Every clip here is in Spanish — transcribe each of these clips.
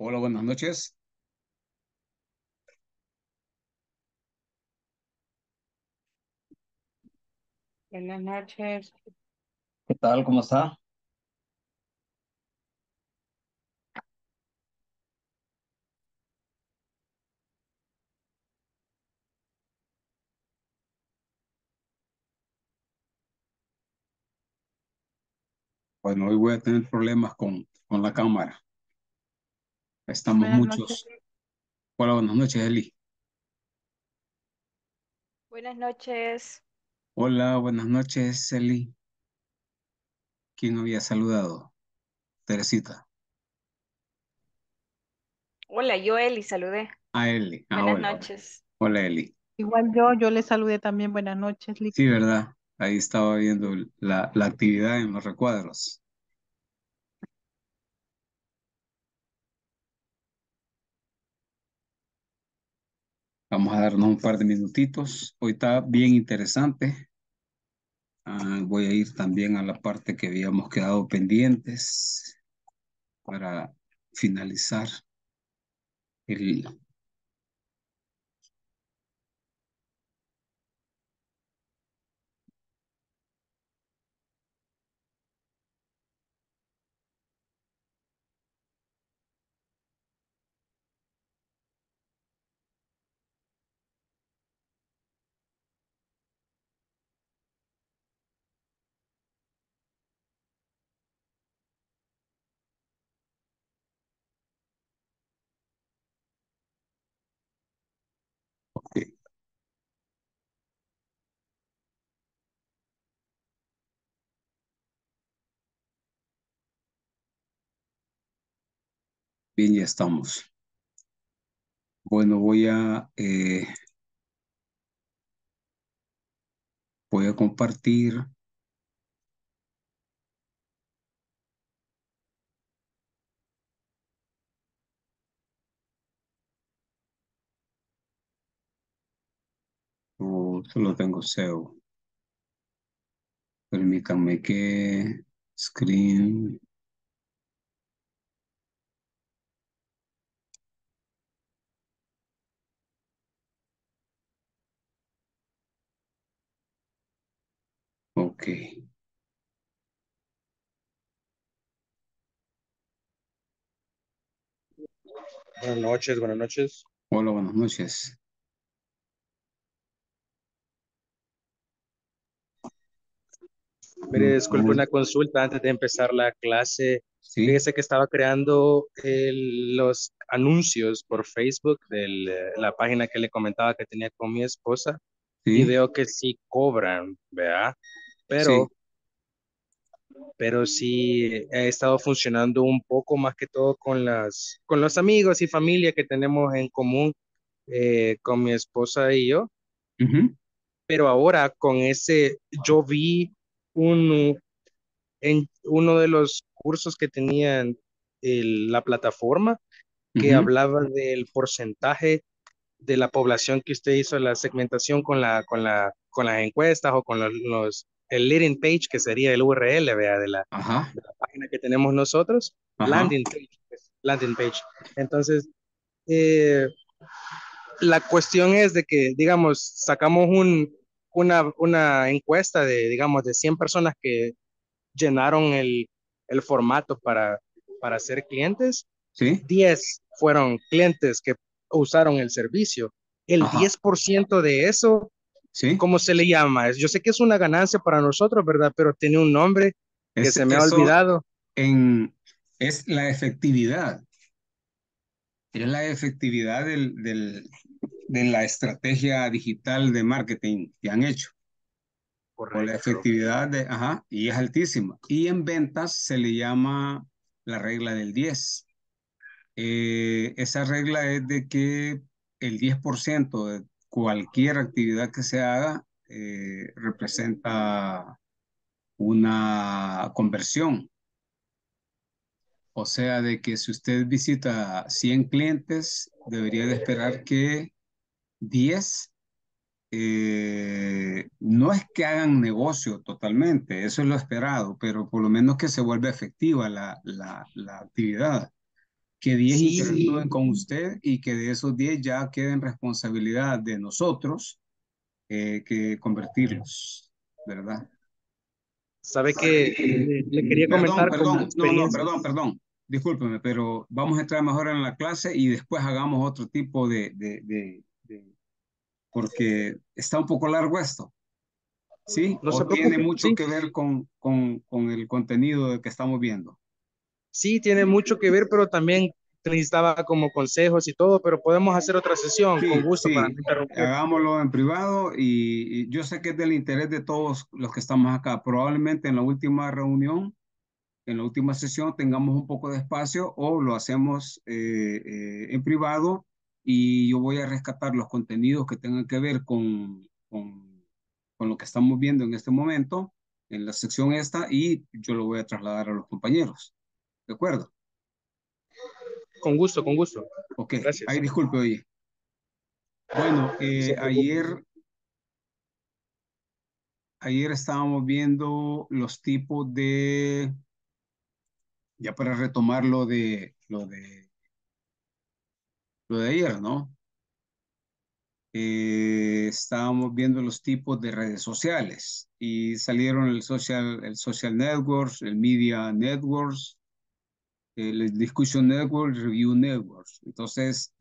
Hola, buenas noches. Buenas noches. ¿Qué tal? ¿Cómo está? Bueno, hoy voy a tener problemas con la cámara. Estamos Buenas noches. muchos. Hola, buenas noches, Eli. Buenas noches. Hola, buenas noches, Eli. ¿Quién había saludado? Teresita. Hola, yo Eli, saludé. A Eli. Ah, Buenas hola, hola. noches. Hola, Eli. Igual yo le saludé también. Buenas noches, Sí, ¿verdad? Ahí estaba viendo la actividad en los recuadros. Vamos a darnos un par de minutitos. Hoy está bien interesante. Voy a ir también a la parte que habíamos quedado pendientes para finalizar el, ok, bien, ya estamos. Bueno, voy a compartir. Solo tengo SEO. Permítanme que screen. Ok. Buenas noches, buenas noches. Hola, buenas noches. Mire, disculpe No, una consulta antes de empezar la clase. sí, Fíjese que estaba creando los anuncios por Facebook de la página que le comentaba que tenía con mi esposa y sí, veo que sí cobran, ¿verdad? sí. Pero, pero sí he estado funcionando un poco más que todo con los amigos y familia que tenemos en común, con mi esposa y yo. Ujú, Pero ahora con yo vi un, en uno de los cursos que tenían la plataforma que ujú, hablaba del porcentaje de la población que usted hizo la segmentación con las encuestas o con el leading page, que sería el URL, vea, ajá, de la página que tenemos nosotros, ajá. landing page. Entonces, eh, la cuestión es de que, digamos, sacamos una encuesta de, digamos, de 100 personas que llenaron el formato para ser clientes. Sí, 10 fueron clientes que usaron el servicio. El ajá. 10% de eso, Sí. ¿cómo se le llama? Yo sé que es una ganancia para nosotros, ¿verdad? Pero tiene un nombre que se me ha Eso olvidado. en, es la efectividad. Es la efectividad de la estrategia digital de marketing que han hecho. O la Correcto. efectividad ajá, y es altísima. Y en ventas se le llama la regla del 10. Esa regla es de que el 10% de cualquier actividad que se haga representa una conversión. O sea, de que si usted visita 100 clientes, debería de esperar que 10 no es que hagan negocio totalmente, eso es lo esperado, pero por lo menos que se vuelva efectiva la actividad. que 10 Sí, interactúen con usted y que de esos 10 ya queden responsabilidad de nosotros que convertirlos, ¿verdad? sabe que le quería comentar como experiencia. Perdón. Discúlpeme, pero vamos a entrar mejor en la clase y después hagamos otro tipo porque está un poco largo esto, ¿sí? No se ¿O tiene preocupe, mucho sí. que ver con el contenido que estamos viendo? Sí, tiene mucho que ver, pero también necesitaba como consejos y todo, pero podemos hacer otra sesión con Sí, gusto para sí, no interrumpir. hagámoslo en privado y yo sé que es del interés de todos los que estamos acá. Probablemente en la última reunión, en la última sesión, tengamos un poco de espacio o lo hacemos en privado y yo voy a rescatar los contenidos que tengan que ver con lo que estamos viendo en este momento, en la sección esta, y yo lo voy a trasladar a los compañeros. ¿De acuerdo? Con gusto, con gusto. Ok, Gracias. ahí disculpe, oye. Bueno, No se preocupe. ayer estábamos viendo los tipos ya para retomar lo de ayer, ¿no? Estábamos viendo los tipos de redes sociales y salieron el social networks, el media networks, el discussion network, review networks. Entonces,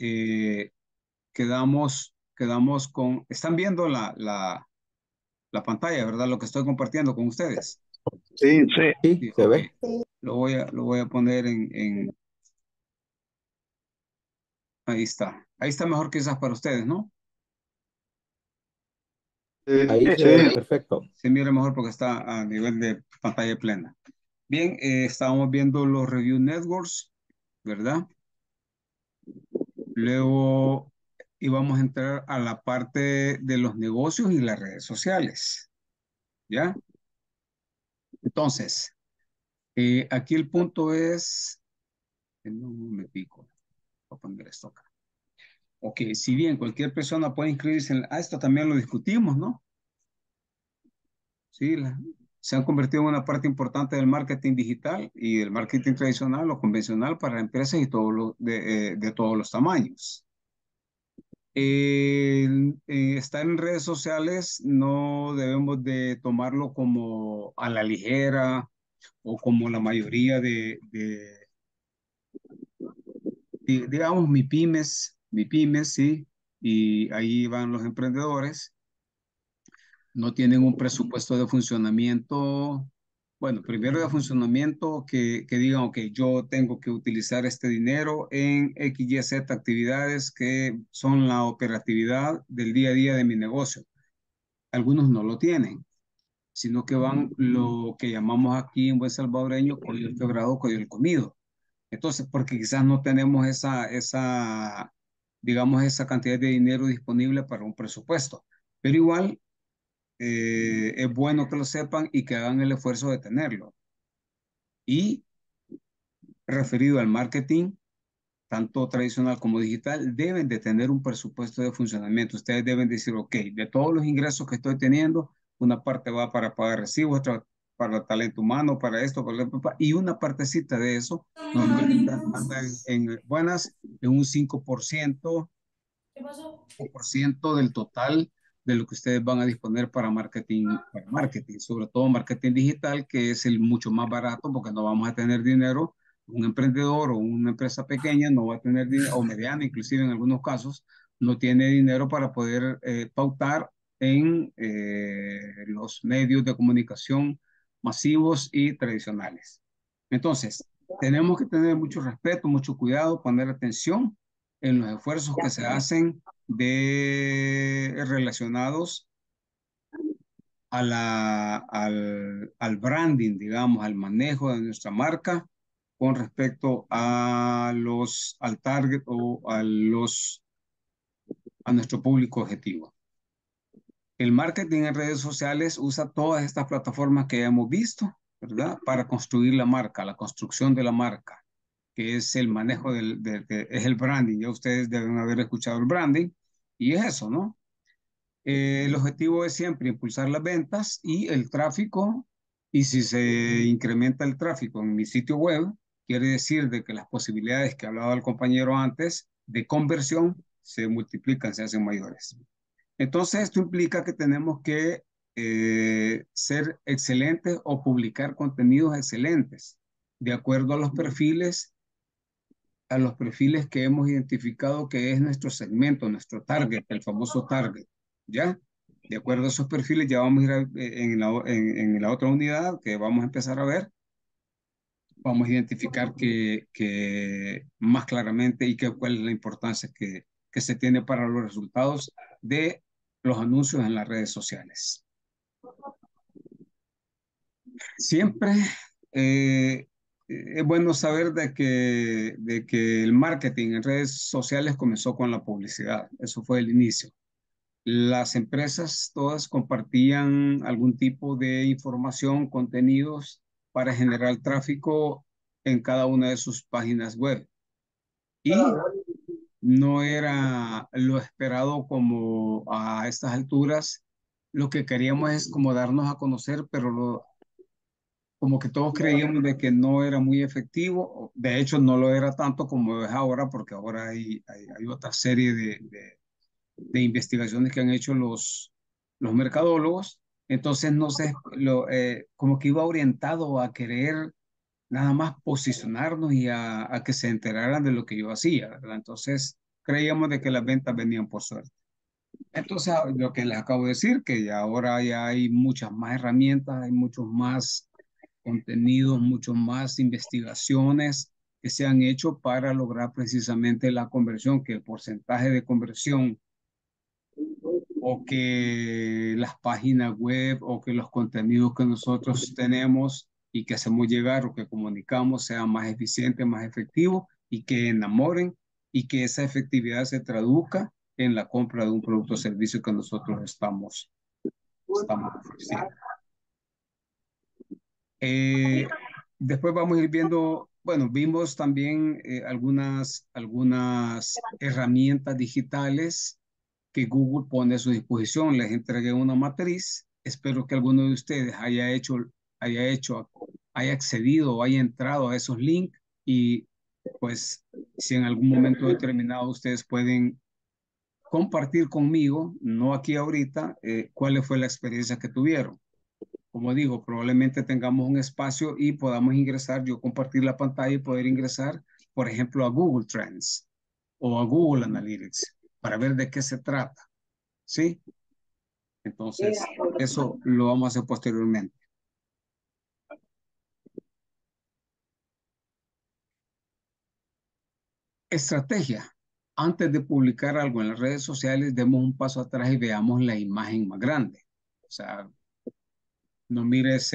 quedamos con, están viendo la pantalla, ¿verdad? Lo que estoy compartiendo con ustedes. Sí, sí. Sí, Sí, se ok. ve. Lo voy a poner ahí está. Ahí está mejor quizás para ustedes, ¿no? Ahí se ve Sí. perfecto. Se mira mejor porque está a nivel de pantalla plena. Bien, estábamos viendo los review networks, ¿verdad? Luego íbamos a entrar a la parte de los negocios y las redes sociales, ¿ya? Entonces, aquí el punto es, no me pico, voy a poner esto acá. Ok, si bien cualquier persona puede inscribirse esto también lo discutimos, ¿no? Sí, se han convertido en una parte importante del marketing digital y del marketing tradicional o convencional para empresas y de todos los tamaños. Estar en redes sociales no debemos de tomarlo como a la ligera o como la mayoría digamos, mi pymes, sí, y ahí van los emprendedores, no tienen un presupuesto de funcionamiento, bueno, primero de funcionamiento que digan, ok, yo tengo que utilizar este dinero en X, Y, Z actividades que son la operatividad del día a día de mi negocio. Algunos no lo tienen, sino que van lo que llamamos aquí en buen salvadoreño, código el quebrado, código el comido. Entonces, porque quizás no tenemos digamos, esa cantidad de dinero disponible para un presupuesto. Pero igual es bueno que lo sepan y que hagan el esfuerzo de tenerlo. Y referido al marketing, tanto tradicional como digital, deben de tener un presupuesto de funcionamiento. Ustedes deben decir, ok, de todos los ingresos que estoy teniendo, una parte va para pagar recibos, otra para talento humano, para esto, y una partecita de eso normalmente anda en un 5% por ciento del total de lo que ustedes van a disponer para marketing, sobre todo marketing digital, que es el mucho más barato porque no vamos a tener dinero. Un emprendedor o una empresa pequeña no va a tener dinero, o mediana inclusive en algunos casos, no tiene dinero para poder pautar en los medios de comunicación masivos y tradicionales. Entonces, tenemos que tener mucho respeto, mucho cuidado, poner atención en los esfuerzos que se hacen relacionados al branding, digamos, al manejo de nuestra marca con respecto al target o a nuestro público objetivo. El marketing en redes sociales usa todas estas plataformas que ya hemos visto, ¿verdad? Para construir la marca, la construcción de la marca, que es el manejo es el branding. Ya ustedes deben haber escuchado el branding y es eso, ¿no? El objetivo es siempre impulsar las ventas y el tráfico, y si se incrementa el tráfico en mi sitio web, quiere decir de que las posibilidades que hablaba el compañero antes de conversión se multiplican, se hacen mayores. Entonces, esto implica que tenemos que ser excelentes o publicar contenidos excelentes de acuerdo a los perfiles que hemos identificado que es nuestro segmento, nuestro target, el famoso target, ¿ya? De acuerdo a esos perfiles, ya vamos a ir en la otra unidad que vamos a empezar a ver, vamos a identificar que más claramente y cuál es la importancia que se tiene para los resultados de los anuncios en las redes sociales. Siempre es bueno saber de que el marketing en redes sociales comenzó con la publicidad. Eso fue el inicio. Las empresas todas compartían algún tipo de información, contenidos para generar tráfico en cada una de sus páginas web. Y no era lo esperado como a estas alturas. Lo que queríamos es como darnos a conocer, pero como que todos creíamos de que no era muy efectivo. De hecho, no lo era tanto como es ahora, porque ahora hay otra serie de investigaciones que han hecho los mercadólogos. Entonces, no sé, como que iba orientado a querer nada más posicionarnos y a que se enteraran de lo que yo hacía, ¿verdad? Entonces, creíamos de que las ventas venían por suerte. Entonces, lo que les acabo de decir, que ya ahora ya hay muchas más herramientas, hay muchos más contenidos, mucho más investigaciones que se han hecho para lograr precisamente la conversión, que el porcentaje de conversión o que las páginas web o que los contenidos que nosotros tenemos y que hacemos llegar o que comunicamos sean más eficientes, más efectivos y que enamoren y que esa efectividad se traduzca en la compra de un producto o servicio que nosotros estamos ofreciendo. Después vamos a ir viendo, bueno, vimos también algunas herramientas digitales que Google pone a su disposición. Les entregué una matriz. Espero que alguno de ustedes haya accedido o haya entrado a esos links y pues si en algún momento determinado ustedes pueden compartir conmigo, no aquí ahorita, cuál fue la experiencia que tuvieron. Como digo, probablemente tengamos un espacio y podamos ingresar, yo compartir la pantalla y poder ingresar, por ejemplo, a Google Trends o a Google Analytics para ver de qué se trata. ¿Sí? Entonces, eso lo vamos a hacer posteriormente. Estrategia. Antes de publicar algo en las redes sociales, demos un paso atrás y veamos la imagen más grande. O sea, no mires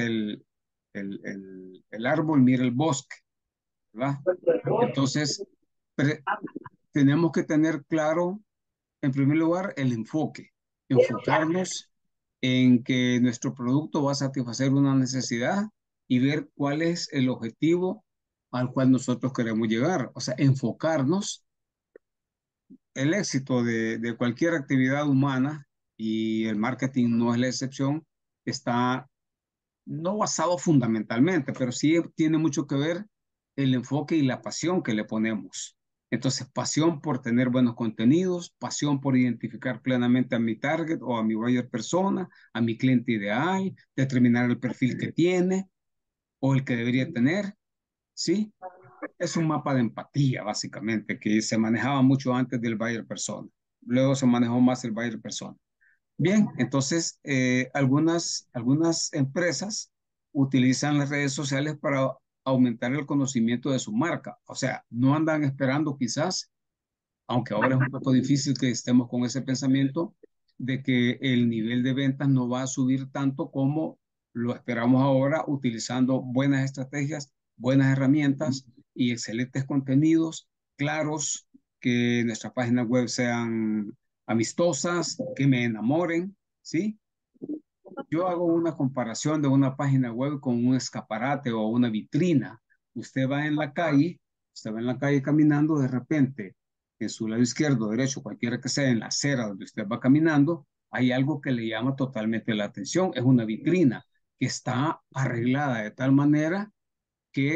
el árbol, mira el bosque, ¿verdad? Entonces, tenemos que tener claro, en primer lugar, el enfoque. Enfocarnos en que nuestro producto va a satisfacer una necesidad y ver cuál es el objetivo al cual nosotros queremos llegar. O sea, enfocarnos. El éxito de cualquier actividad humana, y el marketing no es la excepción, está no basado fundamentalmente, pero sí tiene mucho que ver el enfoque y la pasión que le ponemos. Entonces, pasión por tener buenos contenidos, pasión por identificar plenamente a mi target o a mi buyer persona, a mi cliente ideal, determinar el perfil que tiene o el que debería tener, ¿sí? Es un mapa de empatía, básicamente, que se manejaba mucho antes del buyer persona. Luego se manejó más el buyer persona. Bien, entonces algunas empresas utilizan las redes sociales para aumentar el conocimiento de su marca. O sea, no andan esperando quizás, aunque ahora es un poco difícil que estemos con ese pensamiento, de que el nivel de ventas no va a subir tanto como lo esperamos ahora, utilizando buenas estrategias, buenas herramientas y excelentes contenidos claros, que nuestras páginas web sean amistosas, que me enamoren, ¿sí? Yo hago una comparación de una página web con un escaparate o una vitrina. Usted va en la calle caminando, de repente, en su lado izquierdo, derecho, cualquiera que sea, en la acera donde usted va caminando, hay algo que le llama totalmente la atención. Es una vitrina que está arreglada de tal manera que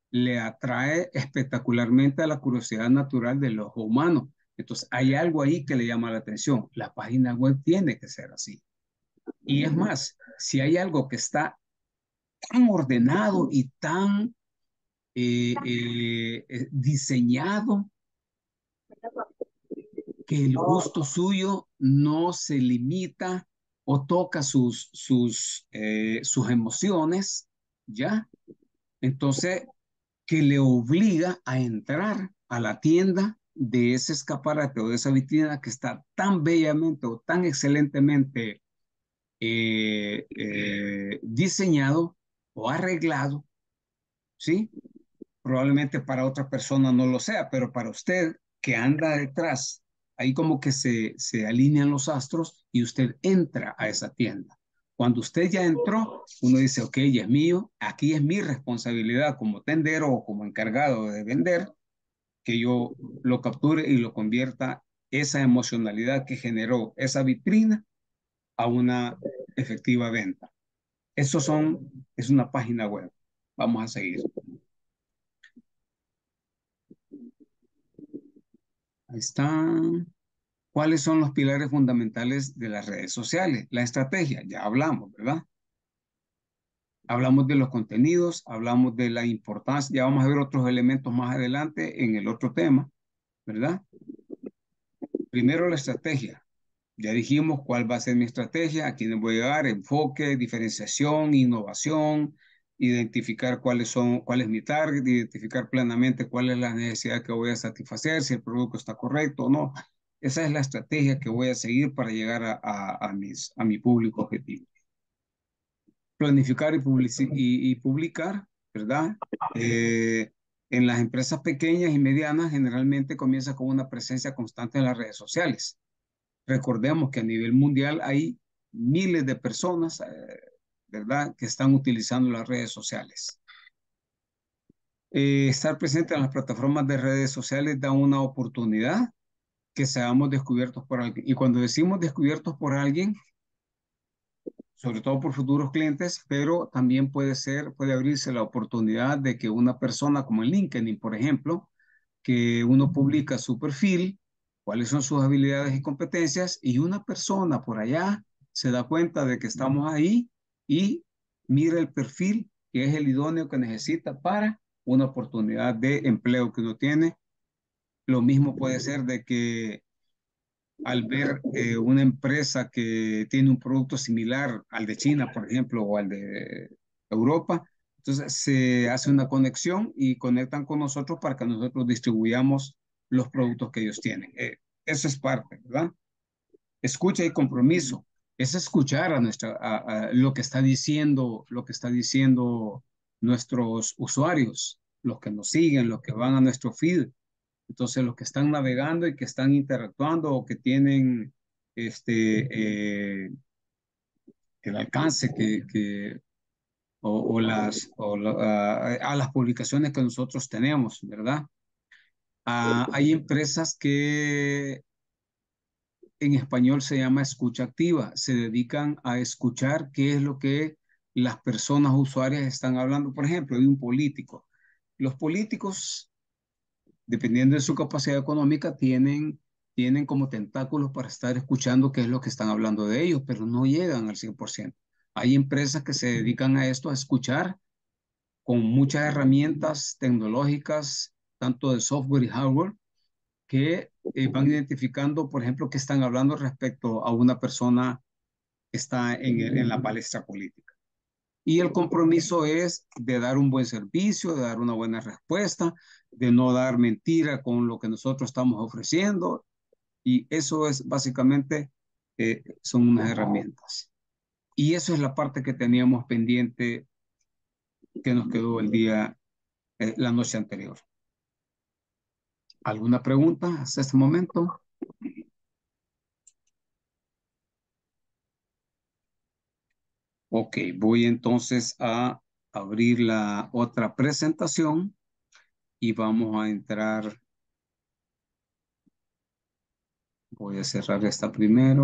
le atrae espectacularmente a la curiosidad natural del ojo humano. Entonces, hay algo ahí que le llama la atención. La página web tiene que ser así. Y es más, si hay algo que está tan ordenado y tan diseñado, que el gusto suyo no se limita o toca sus emociones, ¿ya? Entonces, que le obliga a entrar a la tienda de ese escaparate o de esa vitrina que está tan bellamente o tan excelentemente diseñado o arreglado, ¿sí? Probablemente para otra persona no lo sea, pero para usted que anda detrás, ahí como que se alinean los astros y usted entra a esa tienda. Cuando usted ya entró, uno dice, ok, ya es mío, aquí es mi responsabilidad como tendero o como encargado de vender, que yo lo capture y lo convierta esa emocionalidad que generó esa vitrina a una efectiva venta. Es una página web. Vamos a seguir. Ahí está. ¿Cuáles son los pilares fundamentales de las redes sociales? La estrategia, ya hablamos, ¿verdad? Hablamos de los contenidos, hablamos de la importancia, ya vamos a ver otros elementos más adelante en el otro tema, ¿verdad? Primero la estrategia. Ya dijimos cuál va a ser mi estrategia, a quiénes voy a llegar, enfoque, diferenciación, innovación, identificar cuál es mi target, identificar plenamente cuál es la necesidad que voy a satisfacer, si el producto está correcto o no. Esa es la estrategia que voy a seguir para llegar a mi público objetivo. Planificar y publicar, ¿verdad? En las empresas pequeñas y medianas generalmente comienza con una presencia constante en las redes sociales. Recordemos que a nivel mundial hay miles de personas, ¿verdad?, que están utilizando las redes sociales. Estar presente en las plataformas de redes sociales da una oportunidad que seamos descubiertos por alguien. Y cuando decimos descubiertos por alguien, sobre todo por futuros clientes, pero también puede abrirse la oportunidad de que una persona como en LinkedIn, por ejemplo, que uno publica su perfil, cuáles son sus habilidades y competencias, y una persona por allá se da cuenta de que estamos ahí y mira el perfil que es el idóneo que necesita para una oportunidad de empleo que uno tiene. Lo mismo puede ser de que al ver una empresa que tiene un producto similar al de China, por ejemplo, o al de Europa, entonces se hace una conexión y conectan con nosotros para que nosotros distribuyamos los productos que ellos tienen. Eso es parte, ¿verdad? Escucha y compromiso. Es escuchar a lo que está diciendo nuestros usuarios, los que nos siguen, los que van a nuestro feed. Entonces, los que están navegando y que están interactuando o que tienen el alcance a las publicaciones que nosotros tenemos, ¿verdad? Hay empresas que en español se llama escucha activa, se dedican a escuchar qué es lo que las personas usuarias están hablando. Por ejemplo, de un político. Los políticos, dependiendo de su capacidad económica, tienen como tentáculos para estar escuchando qué es lo que están hablando de ellos, pero no llegan al 100%. Hay empresas que se dedican a esto, a escuchar con muchas herramientas tecnológicas, tanto de software y hardware, que van identificando, por ejemplo, que están hablando respecto a una persona que está en la palestra política. Y el compromiso es de dar un buen servicio, de dar una buena respuesta, de no dar mentira con lo que nosotros estamos ofreciendo. Y eso es básicamente, son unas herramientas. Y eso es la parte que teníamos pendiente que nos quedó la noche anterior. ¿Alguna pregunta hasta este momento? Ok, voy entonces a abrir la otra presentación y vamos a entrar. Voy a cerrar esta primero.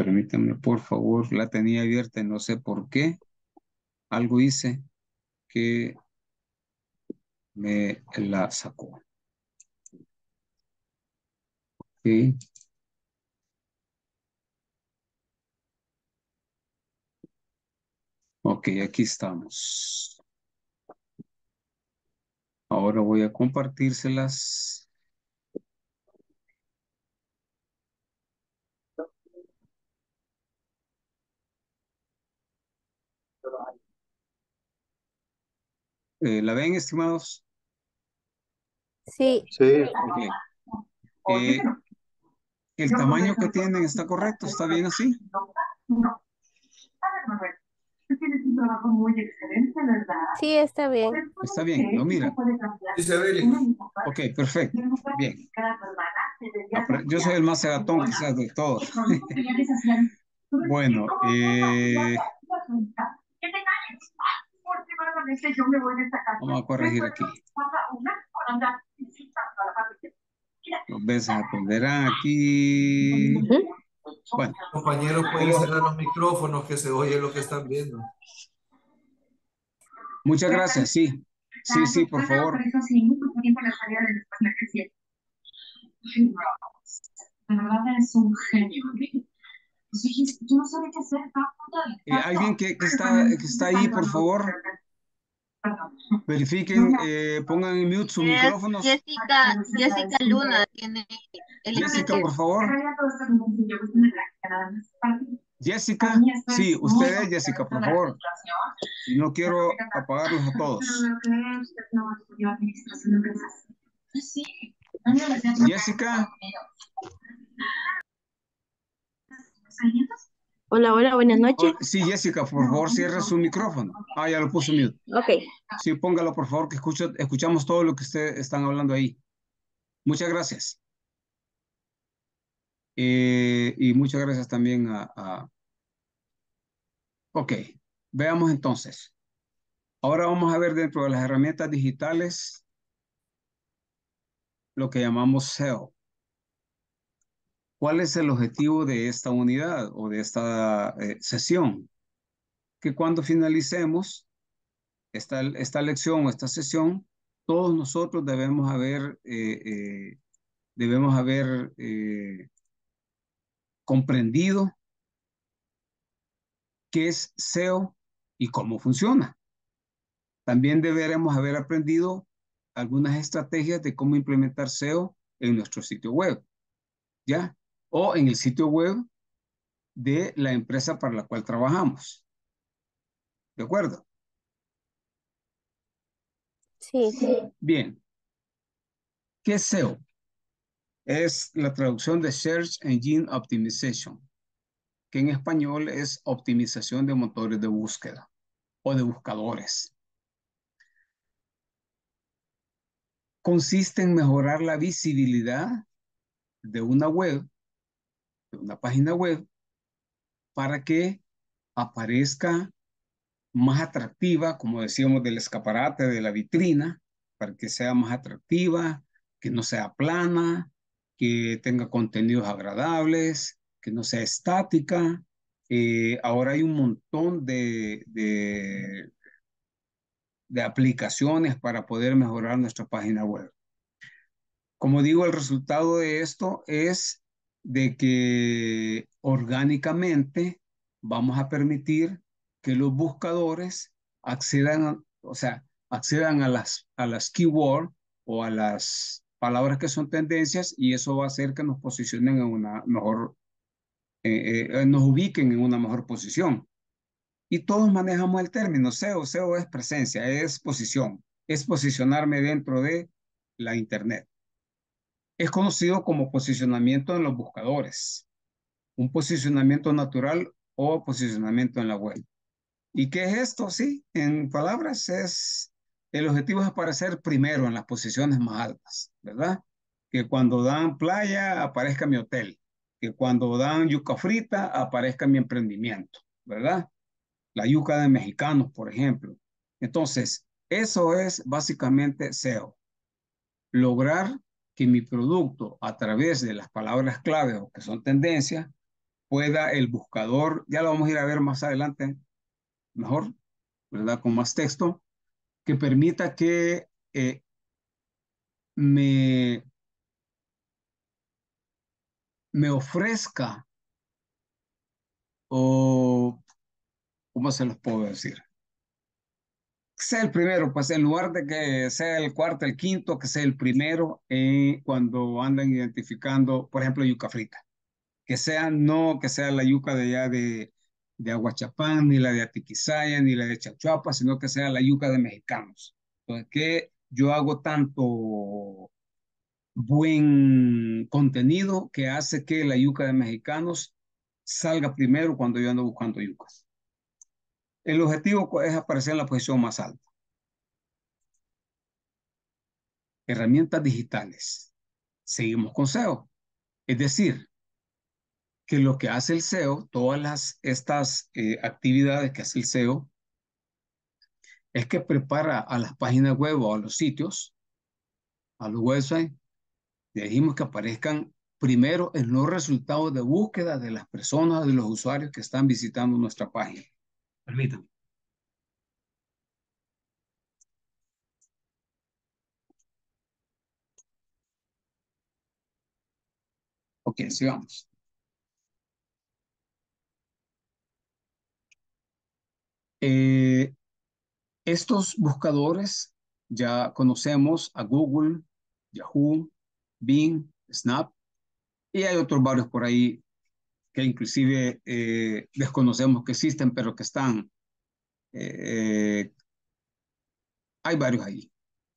Permítanme, por favor. La tenía abierta y no sé por qué. Algo hice que me la sacó. Sí. Ok, aquí estamos. Ahora voy a compartírselas. ¿La ven, estimados? Sí, Sí. Ok. ¿El tamaño que tienen está correcto? ¿Está bien así? sí, está bien. Está bien, lo mira. Dice Beli. Ok, perfecto. Bien. Yo soy el más cegatón quizás de todos. Bueno, vamos a corregir aquí. Los veces aprenderán aquí. Ujú. Bueno, Compañeros, pueden cerrar los micrófonos que se oye lo que están viendo. muchas gracias, sí. Sí, sí, por favor. De verdad eres un genio. Yo no sabía qué hacer. Alguien que está ahí, por favor, verifiquen, pongan en mute sus micrófonos. Jessica Luna tiene el Jessica, por favor. Jessica, Para mí esto sí, es usted muy es Jessica, por la favor. situación. Y no quiero apagarlos a todos. Yo no creo que usted no estudió administración de empresas. Sí. Jessica, Hola, hola, buenas noches. sí, Jessica, por favor, cierre su micrófono. Ah, ya lo puso mute. Ok. Sí, póngalo, por favor, que escuchamos todo lo que ustedes están hablando ahí. Muchas gracias. Y muchas gracias también Ok, veamos entonces. Ahora vamos a ver dentro de las herramientas digitales lo que llamamos SEO. ¿Cuál es el objetivo de esta unidad o de esta sesión? Que cuando finalicemos esta lección o esta sesión, todos nosotros debemos haber comprendido qué es SEO y cómo funciona. También deberemos haber aprendido algunas estrategias de cómo implementar SEO en nuestro sitio web, ¿ya? O en el sitio web de la empresa para la cual trabajamos. ¿De acuerdo? Sí, Bien. ¿Qué es SEO? Es la traducción de Search Engine Optimization, que en español es optimización de motores de búsqueda o de buscadores. Consiste en mejorar la visibilidad de una web, de una página web, para que aparezca más atractiva, como decíamos, del escaparate, de la vitrina, para que sea más atractiva, que no sea plana, que tenga contenidos agradables, que no sea estática. Ahora hay un montón de aplicaciones para poder mejorar nuestra página web. Como digo, el resultado de esto es de que orgánicamente vamos a permitir que los buscadores accedan a las keywords o a las palabras que son tendencias, y eso va a hacer que nos posicionen en una mejor, nos ubiquen en una mejor posición. Y todos manejamos el término SEO. SEO es presencia, es posición, es posicionarme dentro de la Internet. Es conocido como posicionamiento en los buscadores, un posicionamiento natural o posicionamiento en la web. ¿Y qué es esto? Sí, en palabras el objetivo es aparecer primero en las posiciones más altas, ¿verdad? Que cuando dan playa aparezca mi hotel, que cuando dan yuca frita aparezca mi emprendimiento, ¿verdad? La yuca de mexicanos, por ejemplo. Entonces, eso es básicamente SEO. Lograr que mi producto, a través de las palabras clave o que son tendencias, pueda el buscador, ya lo vamos a ir a ver más adelante, mejor, ¿verdad? Con más texto, que permita que me, me ofrezca o, ¿cómo se los puedo decir? Que sea el primero, pues en lugar de que sea el cuarto, el quinto, que sea el primero cuando andan identificando, por ejemplo, yuca frita. Que sea no que sea la yuca de allá de Aguachapán, ni la de Atiquizaya, ni la de Chachuapa, sino que sea la yuca de mexicanos. Entonces, que yo hago tanto buen contenido que hace que la yuca de mexicanos salga primero cuando yo ando buscando yucas. El objetivo es aparecer en la posición más alta. Herramientas digitales. Seguimos con SEO. Es decir, que lo que hace el SEO, estas actividades que hace el SEO, es que prepara a las páginas web o a los sitios, a los websites, le dijimos que aparezcan primero en los resultados de búsqueda de las personas, de los usuarios que están visitando nuestra página. Permítanme. Ok, sigamos. Eh, Estos buscadores ya conocemos a Google, Yahoo, Bing, Snap, y hay otros varios por ahí que inclusive desconocemos que existen, pero que están, eh, hay varios ahí.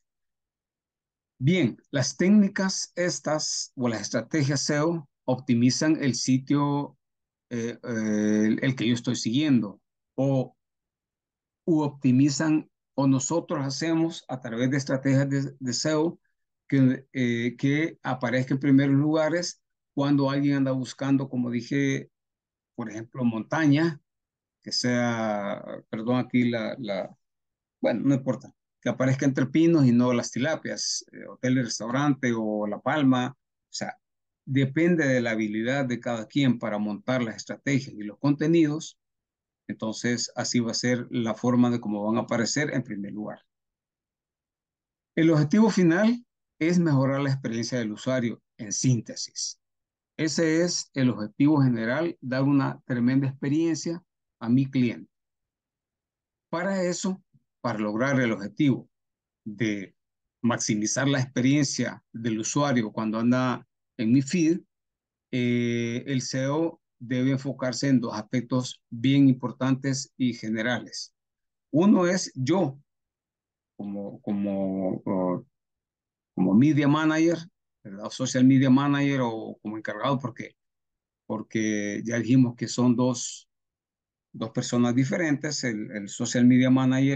Bien, las técnicas estas o las estrategias SEO optimizan el sitio, el que yo estoy siguiendo, o optimizan, o nosotros hacemos a través de estrategias de SEO que aparezca en primeros lugares cuando alguien anda buscando, como dije, por ejemplo, montaña, que sea, perdón, aquí bueno, no importa, que aparezca entre pinos y no las tilapias, hotel y restaurante o La Palma, o sea, depende de la habilidad de cada quien para montar las estrategias y los contenidos, entonces así va a ser la forma de cómo van a aparecer en primer lugar. El objetivo final es mejorar la experiencia del usuario en síntesis. Ese es el objetivo general, dar una tremenda experiencia a mi cliente. Para eso, para lograr el objetivo de maximizar la experiencia del usuario cuando anda en mi feed, el SEO debe enfocarse en dos aspectos bien importantes y generales. Uno es yo, como media manager, ¿verdad? Social media manager o como encargado, porque ya dijimos que son dos personas diferentes, el social media manager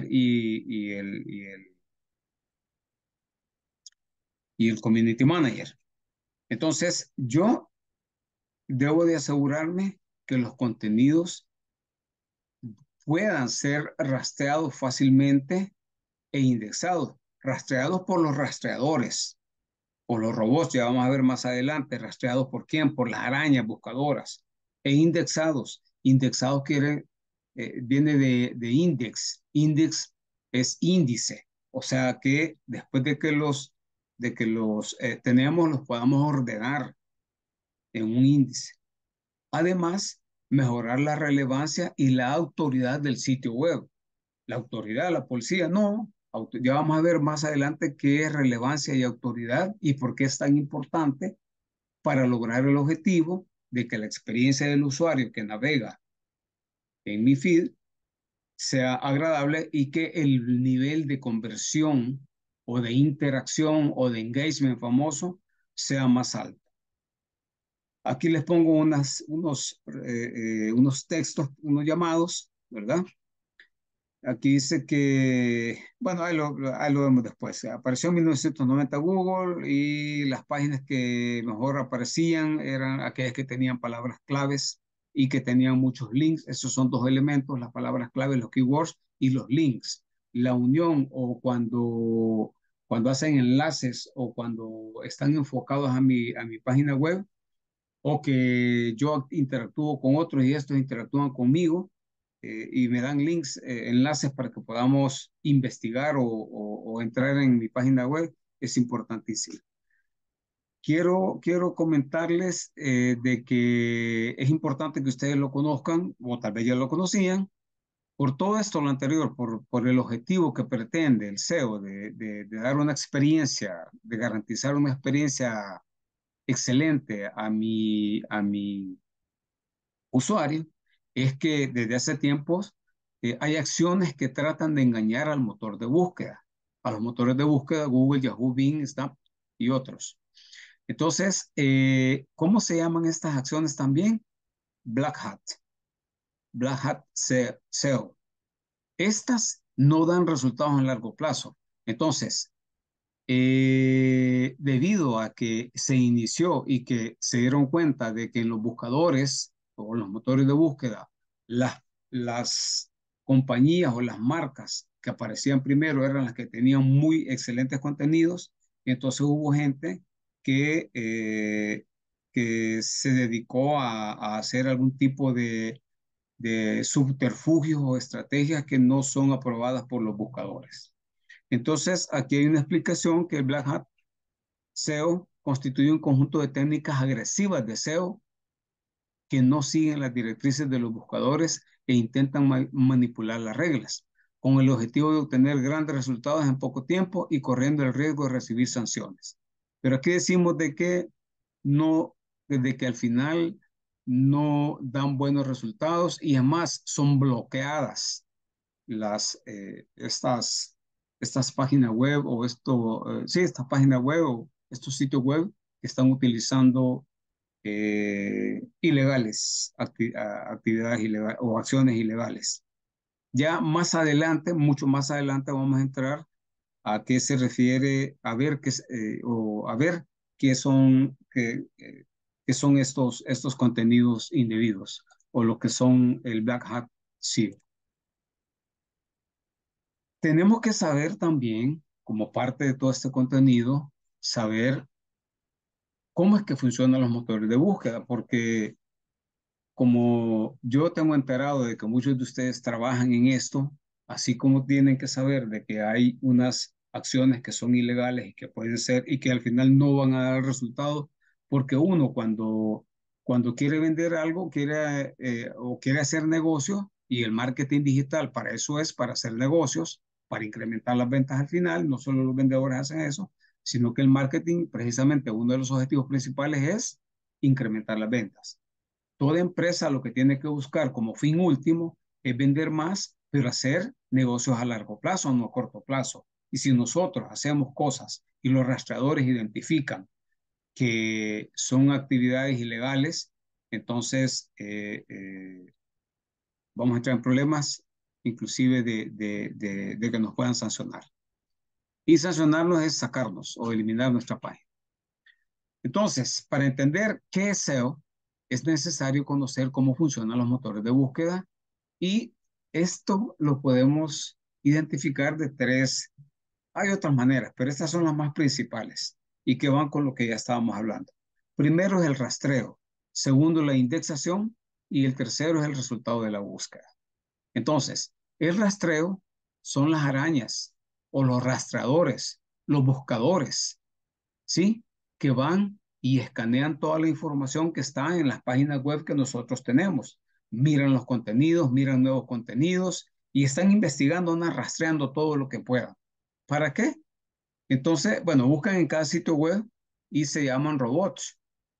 y el community manager. Entonces, yo debo de asegurarme que los contenidos puedan ser rastreados fácilmente e indexados, rastreados por los rastreadores, por los robots, ya vamos a ver más adelante, rastreados por quién, por las arañas buscadoras, e indexados. Indexados viene de index, index es índice, o sea que después de que los tenemos, los podamos ordenar en un índice. Además, mejorar la relevancia y la autoridad del sitio web. La autoridad, la policía, no. Ya vamos a ver más adelante qué es relevancia y autoridad y por qué es tan importante para lograr el objetivo de que la experiencia del usuario que navega en mi feed sea agradable y que el nivel de conversión o de interacción o de engagement famoso sea más alto. Aquí les pongo unos textos, unos llamados, ¿verdad? Aquí dice que, bueno, ahí lo vemos después. Apareció en 1990 Google y las páginas que mejor aparecían eran aquellas que tenían palabras claves y que tenían muchos links. Esos son dos elementos, las palabras claves, los keywords y los links. La unión o cuando hacen enlaces o cuando están enfocados a mi página web, o que yo interactúo con otros y estos interactúan conmigo y me dan links, enlaces para que podamos investigar o entrar en mi página web, es importantísimo. Quiero comentarles de que es importante que ustedes lo conozcan, o tal vez ya lo conocían, por todo esto lo anterior, por el objetivo que pretende el SEO de dar una experiencia, de garantizar una experiencia excelente a mi usuario, es que desde hace tiempos hay acciones que tratan de engañar al motor de búsqueda, a los motores de búsqueda, Google, Yahoo, Bing, Snap y otros. Entonces, ¿cómo se llaman estas acciones también? Black Hat. Black Hat SEO. Estas no dan resultados en largo plazo. Entonces, debido a que se inició y que se dieron cuenta de que en los buscadores o los motores de búsqueda, las compañías o las marcas que aparecían primero eran las que tenían muy excelentes contenidos, entonces hubo gente que se dedicó a hacer algún tipo de subterfugios o estrategias que no son aprobadas por los buscadores. Entonces, aquí hay una explicación que el Black Hat SEO constituye un conjunto de técnicas agresivas de SEO que no siguen las directrices de los buscadores e intentan manipular las reglas, con el objetivo de obtener grandes resultados en poco tiempo y corriendo el riesgo de recibir sanciones. Pero aquí decimos de que no, desde que al final no dan buenos resultados y además son bloqueadas estas páginas web o estas páginas web o estos sitios web que están utilizando ilegales, actividades ilegales o acciones ilegales. Ya más adelante, mucho más adelante, vamos a entrar a qué se refiere, a ver o a ver qué son estos contenidos indebidos o lo que son el Black Hat SEO. Tenemos que saber también, como parte de todo este contenido, saber cómo es que funcionan los motores de búsqueda, porque como yo tengo enterado de que muchos de ustedes trabajan en esto, así como tienen que saber de que hay unas acciones que son ilegales y que pueden ser y que al final no van a dar resultado, porque uno cuando quiere vender algo o quiere hacer negocio y el marketing digital para eso es, para hacer negocios, para incrementar las ventas al final, no solo los vendedores hacen eso, sino que el marketing, precisamente uno de los objetivos principales es incrementar las ventas. Toda empresa lo que tiene que buscar como fin último es vender más, pero hacer negocios a largo plazo, no a corto plazo. Y si nosotros hacemos cosas y los rastreadores identifican que son actividades ilegales, entonces vamos a entrar en problemas, inclusive de que nos puedan sancionar. Y sancionarnos es sacarnos o eliminar nuestra página. Entonces, para entender qué es SEO, es necesario conocer cómo funcionan los motores de búsqueda y esto lo podemos identificar de tres. Hay otras maneras, pero estas son las más principales y que van con lo que ya estábamos hablando. Primero es el rastreo, segundo la indexación y el tercero es el resultado de la búsqueda. Entonces, el rastreo son las arañas o los rastreadores, los buscadores, ¿sí? Que van y escanean toda la información que está en las páginas web que nosotros tenemos. Miran los contenidos, miran nuevos contenidos y están investigando, andan rastreando todo lo que puedan. ¿Para qué? Entonces, bueno, buscan en cada sitio web y se llaman robots,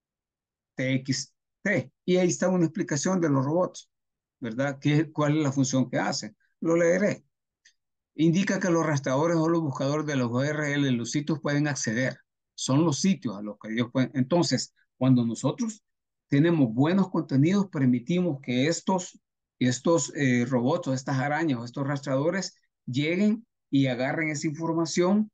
TXT. Y ahí está una explicación de los robots, ¿verdad? ¿Cuál es la función que hacen? Lo leeré. Indica que los rastreadores o los buscadores de los URL, los sitios pueden acceder. Son los sitios a los que ellos pueden. Entonces, cuando nosotros tenemos buenos contenidos, permitimos que estos robots o estas arañas o estos rastreadores lleguen y agarren esa información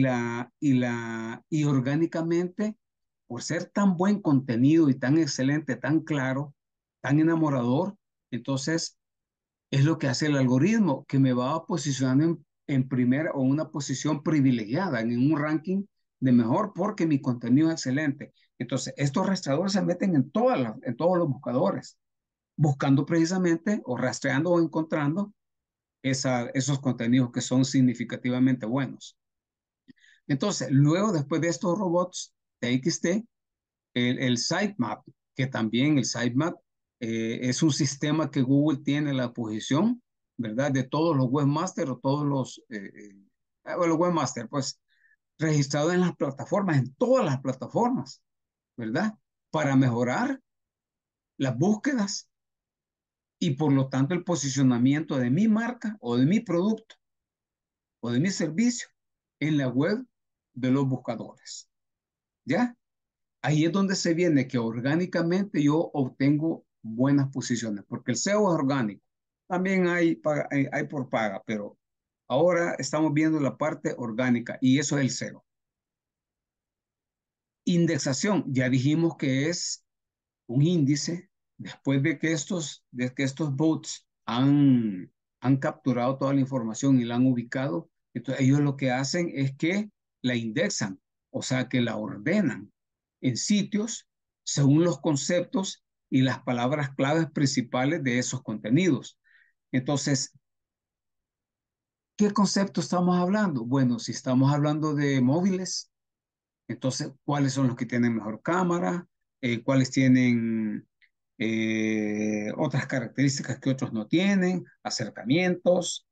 y orgánicamente, por ser tan buen contenido y tan excelente, tan claro, tan enamorador, entonces es lo que hace el algoritmo, que me va a posicionar en primera o una posición privilegiada en un ranking de mejor porque mi contenido es excelente. Entonces, estos rastreadores se meten en en todos los buscadores, buscando precisamente o rastreando o encontrando esos contenidos que son significativamente buenos. Entonces, luego, después de estos robots TXT, el sitemap, que también el sitemap es un sistema que Google tiene la posición, ¿verdad? De todos los webmasters o todos bueno, los webmasters, pues, registrados en las plataformas, en todas las plataformas, ¿verdad? Para mejorar las búsquedas y por lo tanto el posicionamiento de mi marca o de mi producto o de mi servicio en la web de los buscadores. ¿Ya? Ahí es donde se viene que orgánicamente yo obtengo buenas posiciones, porque el SEO es orgánico. También hay por paga, pero ahora estamos viendo la parte orgánica y eso es el SEO. Indexación, ya dijimos que es un índice después de que estos bots han capturado toda la información y la han ubicado. Entonces ellos lo que hacen es que la indexan, o sea que la ordenan en sitios según los conceptos y las palabras claves principales de esos contenidos. Entonces, ¿qué concepto estamos hablando? Bueno, si estamos hablando de móviles, entonces, ¿cuáles son los que tienen mejor cámara? ¿Cuáles tienen otras características que otros no tienen? Acercamientos,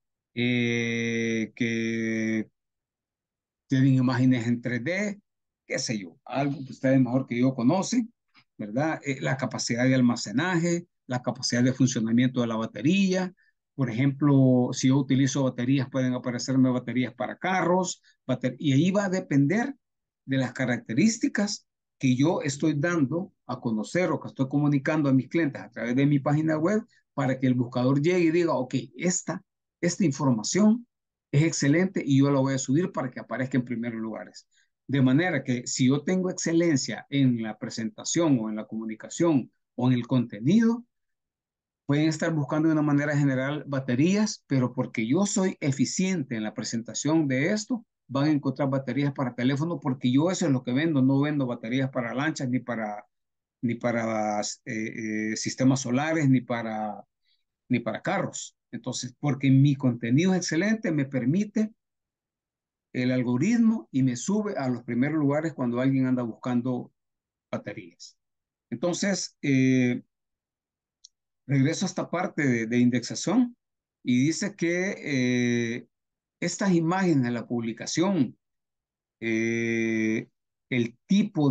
que tienen imágenes en 3D, qué sé yo, algo que ustedes mejor que yo conocen, ¿verdad? La capacidad de almacenaje, la capacidad de funcionamiento de la batería. Por ejemplo, si yo utilizo baterías, pueden aparecerme baterías para carros, y ahí va a depender de las características que yo estoy dando a conocer o que estoy comunicando a mis clientes a través de mi página web para que el buscador llegue y diga, ok, esta información es excelente y yo la voy a subir para que aparezca en primeros lugares. De manera que si yo tengo excelencia en la presentación o en la comunicación o en el contenido, pueden estar buscando de una manera general baterías, pero porque yo soy eficiente en la presentación de esto, van a encontrar baterías para teléfono porque yo eso es lo que vendo, no vendo baterías para lanchas ni para sistemas solares ni para carros. Entonces, porque mi contenido es excelente, me permite el algoritmo y me sube a los primeros lugares cuando alguien anda buscando baterías. Entonces, regreso a esta parte de indexación y dice que estas imágenes de la publicación, el tipo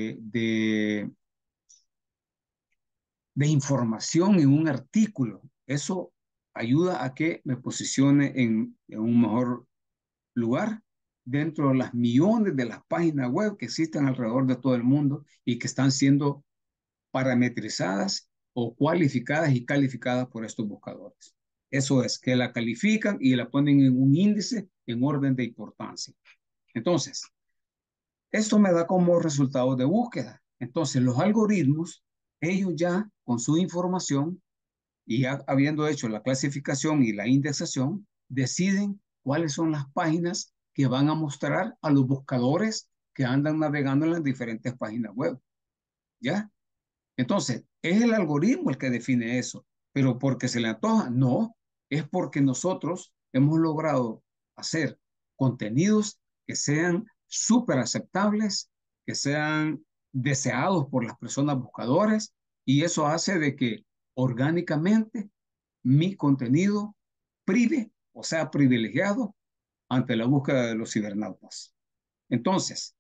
de información en un artículo, eso ayuda a que me posicione en un mejor lugar dentro de las millones de las páginas web que existen alrededor de todo el mundo y que están siendo parametrizadas o cualificadas y calificadas por estos buscadores. Eso es, que la califican y la ponen en un índice en orden de importancia. Entonces, esto me da como resultado de búsqueda. Entonces, los algoritmos, ellos ya con su información y ya habiendo hecho la clasificación y la indexación, deciden cuáles son las páginas que van a mostrar a los buscadores que andan navegando en las diferentes páginas web. ¿Ya? Entonces, es el algoritmo el que define eso, pero porque se le antoja, no, es porque nosotros hemos logrado hacer contenidos que sean súper aceptables, que sean deseados por las personas buscadoras, y eso hace de que orgánicamente mi contenido prive o sea privilegiado ante la búsqueda de los cibernautas. Entonces,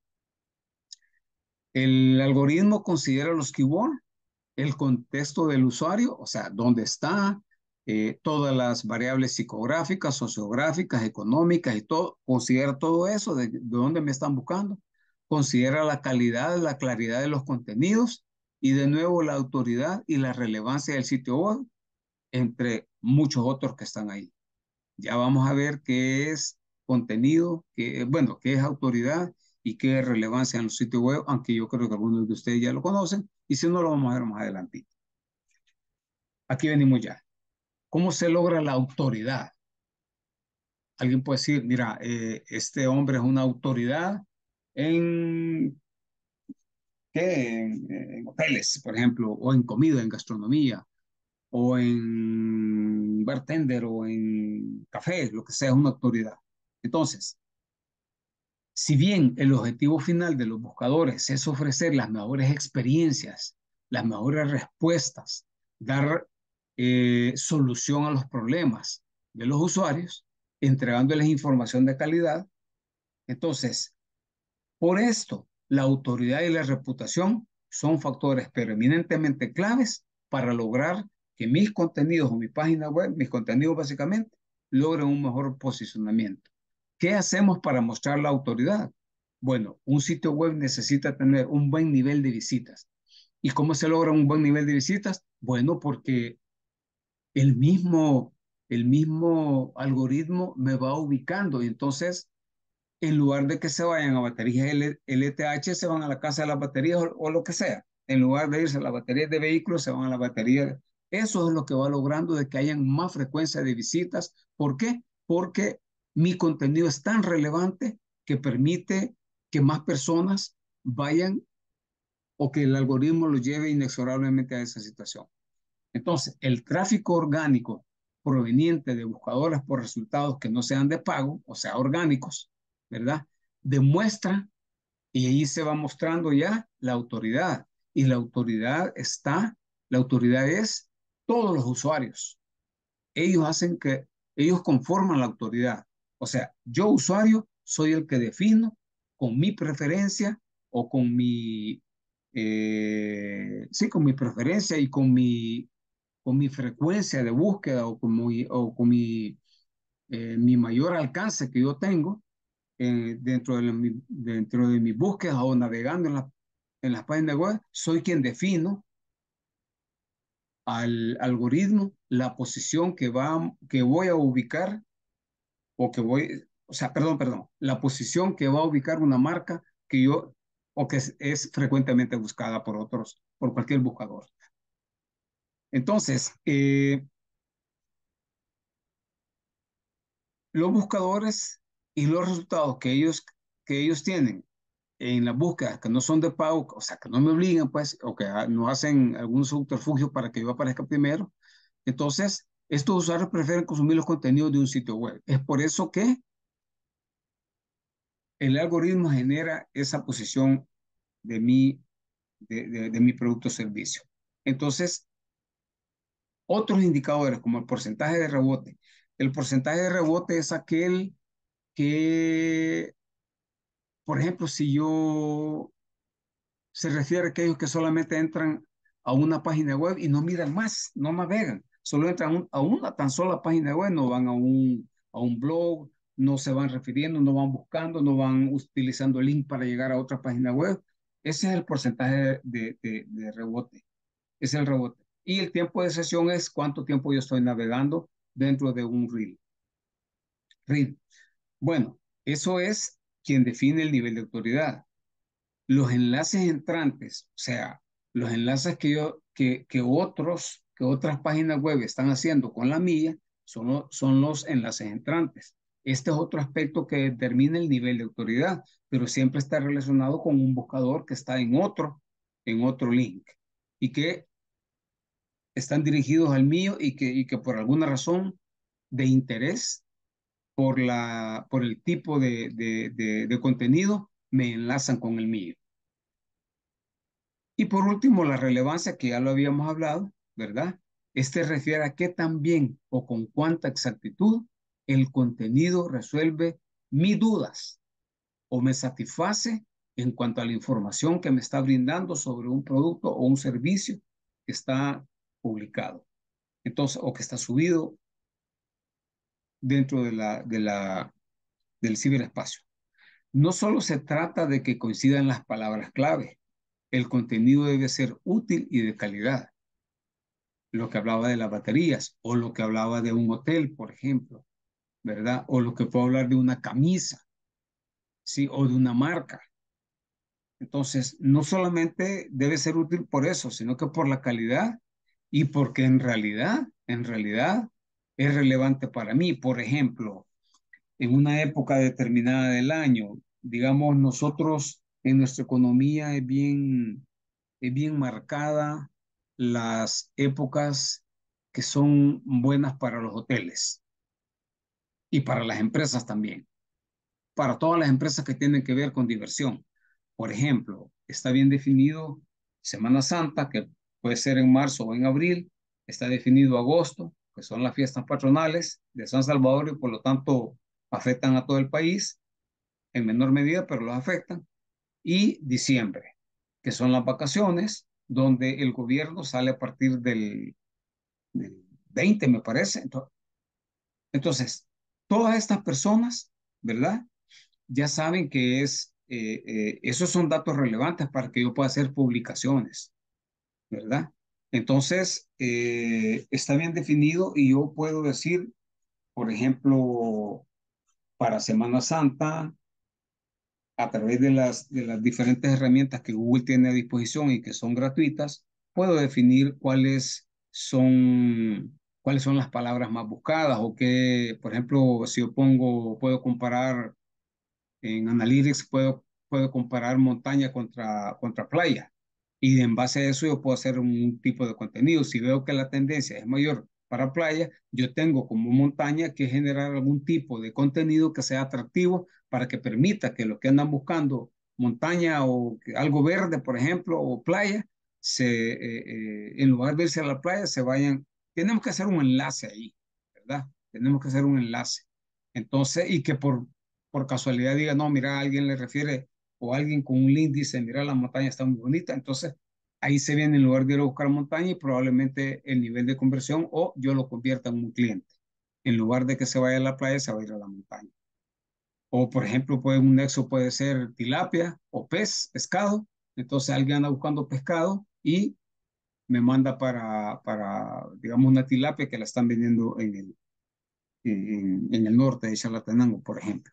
el algoritmo considera los keywords, el contexto del usuario, o sea, dónde está, todas las variables psicográficas, sociográficas, económicas y todo, considera todo eso, de dónde me están buscando, considera la calidad, la claridad de los contenidos y de nuevo la autoridad y la relevancia del sitio web, entre muchos otros que están ahí. Ya vamos a ver qué es contenido, bueno, qué es autoridad y qué es relevancia en los sitios web, aunque yo creo que algunos de ustedes ya lo conocen, y si no, lo vamos a ver más adelante. Aquí venimos ya. ¿Cómo se logra la autoridad? Alguien puede decir, mira, este hombre es una autoridad en, ¿qué? En hoteles, por ejemplo, o en comida, en gastronomía, o en bartender, o en café, lo que sea, es una autoridad. Entonces, si bien el objetivo final de los buscadores es ofrecer las mejores experiencias, las mejores respuestas, dar solución a los problemas de los usuarios, entregándoles información de calidad, entonces, por esto, la autoridad y la reputación son factores preeminentemente claves para lograr que mis contenidos o mi página web, mis contenidos básicamente, logren un mejor posicionamiento. ¿Qué hacemos para mostrar la autoridad? Bueno, un sitio web necesita tener un buen nivel de visitas. ¿Y cómo se logra un buen nivel de visitas? Bueno, porque el mismo, el mismo algoritmo me va ubicando y entonces en lugar de que se vayan a baterías LTH, se van a la casa de las baterías o lo que sea. En lugar de irse a las baterías de vehículos, se van a las baterías. Eso es lo que va logrando de que hayan más frecuencia de visitas. ¿Por qué? Porque mi contenido es tan relevante que permite que más personas vayan o que el algoritmo lo lleve inexorablemente a esa situación. Entonces, el tráfico orgánico proveniente de buscadores por resultados que no sean de pago, o sea, orgánicos, ¿verdad? Demuestra y ahí se va mostrando ya la autoridad. Y la autoridad es todos los usuarios. Ellos hacen que, ellos conforman la autoridad. O sea, yo usuario soy el que defino con mi preferencia o con mi, sí, con mi preferencia y con mi frecuencia de búsqueda o con mi mayor alcance que yo tengo dentro de mis búsquedas o navegando en las páginas web, soy quien defino al algoritmo la posición que voy a ubicar o sea, perdón, la posición que va a ubicar una marca que yo, o que es frecuentemente buscada por cualquier buscador. Entonces, los buscadores y los resultados que ellos tienen en las búsquedas que no son de pago, o sea, que no me obligan, pues, o que no hacen algún subterfugio para que yo aparezca primero, entonces, estos usuarios prefieren consumir los contenidos de un sitio web. Es por eso que el algoritmo genera esa posición de mi producto o servicio. Entonces, otros indicadores como el porcentaje de rebote. El porcentaje de rebote es aquel que, por ejemplo, si yo se refiere a aquellos que solamente entran a una página web y no miran más, no navegan, solo entran a una tan sola página web, no van a un blog, no se van refiriendo, no van buscando, no van utilizando el link para llegar a otra página web. Ese es el porcentaje de rebote, es el rebote. Y el tiempo de sesión es cuánto tiempo yo estoy navegando dentro de un reel. Bueno, eso es quien define el nivel de autoridad. Los enlaces entrantes, o sea, los enlaces que otras páginas web están haciendo con la mía, son los enlaces entrantes. Este es otro aspecto que determina el nivel de autoridad, pero siempre está relacionado con un buscador que está en otro link y que están dirigidos al mío y que por alguna razón de interés por el tipo de contenido me enlazan con el mío. Y por último, la relevancia que ya lo habíamos hablado, ¿verdad? Este refiere a qué tan bien o con cuánta exactitud el contenido resuelve mis dudas o me satisface en cuanto a la información que me está brindando sobre un producto o un servicio que está publicado. Entonces, o que está subido dentro del ciberespacio. No solo se trata de que coincidan las palabras clave, el contenido debe ser útil y de calidad. Lo que hablaba de las baterías o lo que hablaba de un hotel, por ejemplo, ¿verdad? O lo que puedo hablar de una camisa, ¿sí? O de una marca. Entonces, no solamente debe ser útil por eso, sino que por la calidad y porque en realidad es relevante para mí. Por ejemplo, en una época determinada del año, digamos, nosotros En nuestra economía es bien marcada las épocas que son buenas para los hoteles y para las empresas también, para todas las empresas que tienen que ver con diversión. Por ejemplo, está bien definido Semana Santa, que puede ser en marzo o en abril, está definido agosto, que son las fiestas patronales de San Salvador y por lo tanto afectan a todo el país en menor medida, pero los afectan. Y diciembre, que son las vacaciones, donde el gobierno sale a partir del 20, me parece. Entonces, todas estas personas, ¿verdad? Ya saben que esos son datos relevantes para que yo pueda hacer publicaciones, ¿verdad? Entonces, está bien definido y yo puedo decir, por ejemplo, para Semana Santa, a través de las diferentes herramientas que Google tiene a disposición y que son gratuitas, puedo definir cuáles son las palabras más buscadas o qué, por ejemplo, si yo puedo comparar en Analytics, puedo comparar montaña contra playa. Y en base a eso yo puedo hacer un tipo de contenido. Si veo que la tendencia es mayor para playa, yo tengo como montaña que generar algún tipo de contenido que sea atractivo para que permita que los que andan buscando montaña o algo verde, por ejemplo, o playa, en lugar de irse a la playa, se vayan. Tenemos que hacer un enlace ahí, ¿verdad? Tenemos que hacer un enlace. Entonces, y que por casualidad diga, no, mira, alguien le refiere o alguien con un link dice, mira, la montaña está muy bonita, entonces ahí se viene en lugar de ir a buscar montaña y probablemente el nivel de conversión o yo lo convierta en un cliente. En lugar de que se vaya a la playa, se va a ir a la montaña. O, por ejemplo, un nexo puede ser tilapia o pescado. Entonces alguien anda buscando pescado y me manda digamos, una tilapia que la están vendiendo en el norte de Chalatenango, por ejemplo.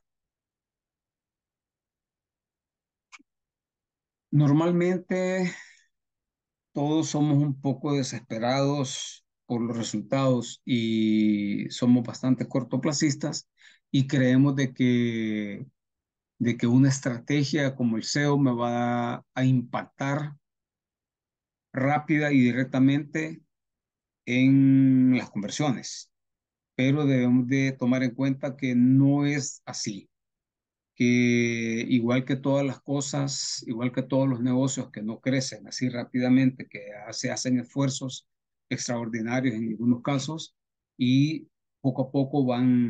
Normalmente todos somos un poco desesperados por los resultados y somos bastante cortoplacistas y creemos de que una estrategia como el SEO me va a impactar rápida y directamente en las conversiones. Pero debemos de tomar en cuenta que no es así, que igual que todas las cosas, igual que todos los negocios que no crecen así rápidamente, que se hacen esfuerzos extraordinarios en algunos casos y poco a poco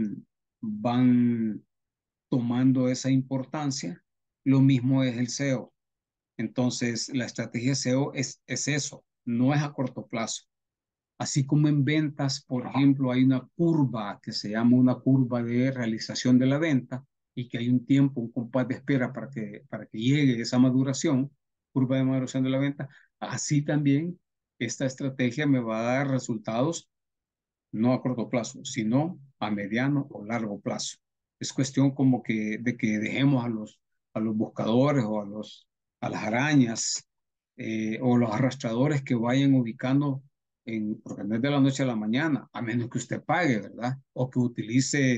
van tomando esa importancia, lo mismo es el SEO. Entonces, la estrategia SEO es eso, no es a corto plazo. Así como en ventas, por ejemplo, hay una curva que se llama una curva de realización de la venta y que hay un tiempo, un compás de espera para que llegue esa maduración, curva de maduración de la venta. Así también esta estrategia me va a dar resultados no a corto plazo, sino a mediano o largo plazo. Es cuestión como de que dejemos a los buscadores o a las arañas o los arrastradores que vayan ubicando porque no es de la noche a la mañana, a menos que usted pague, ¿verdad? O que utilice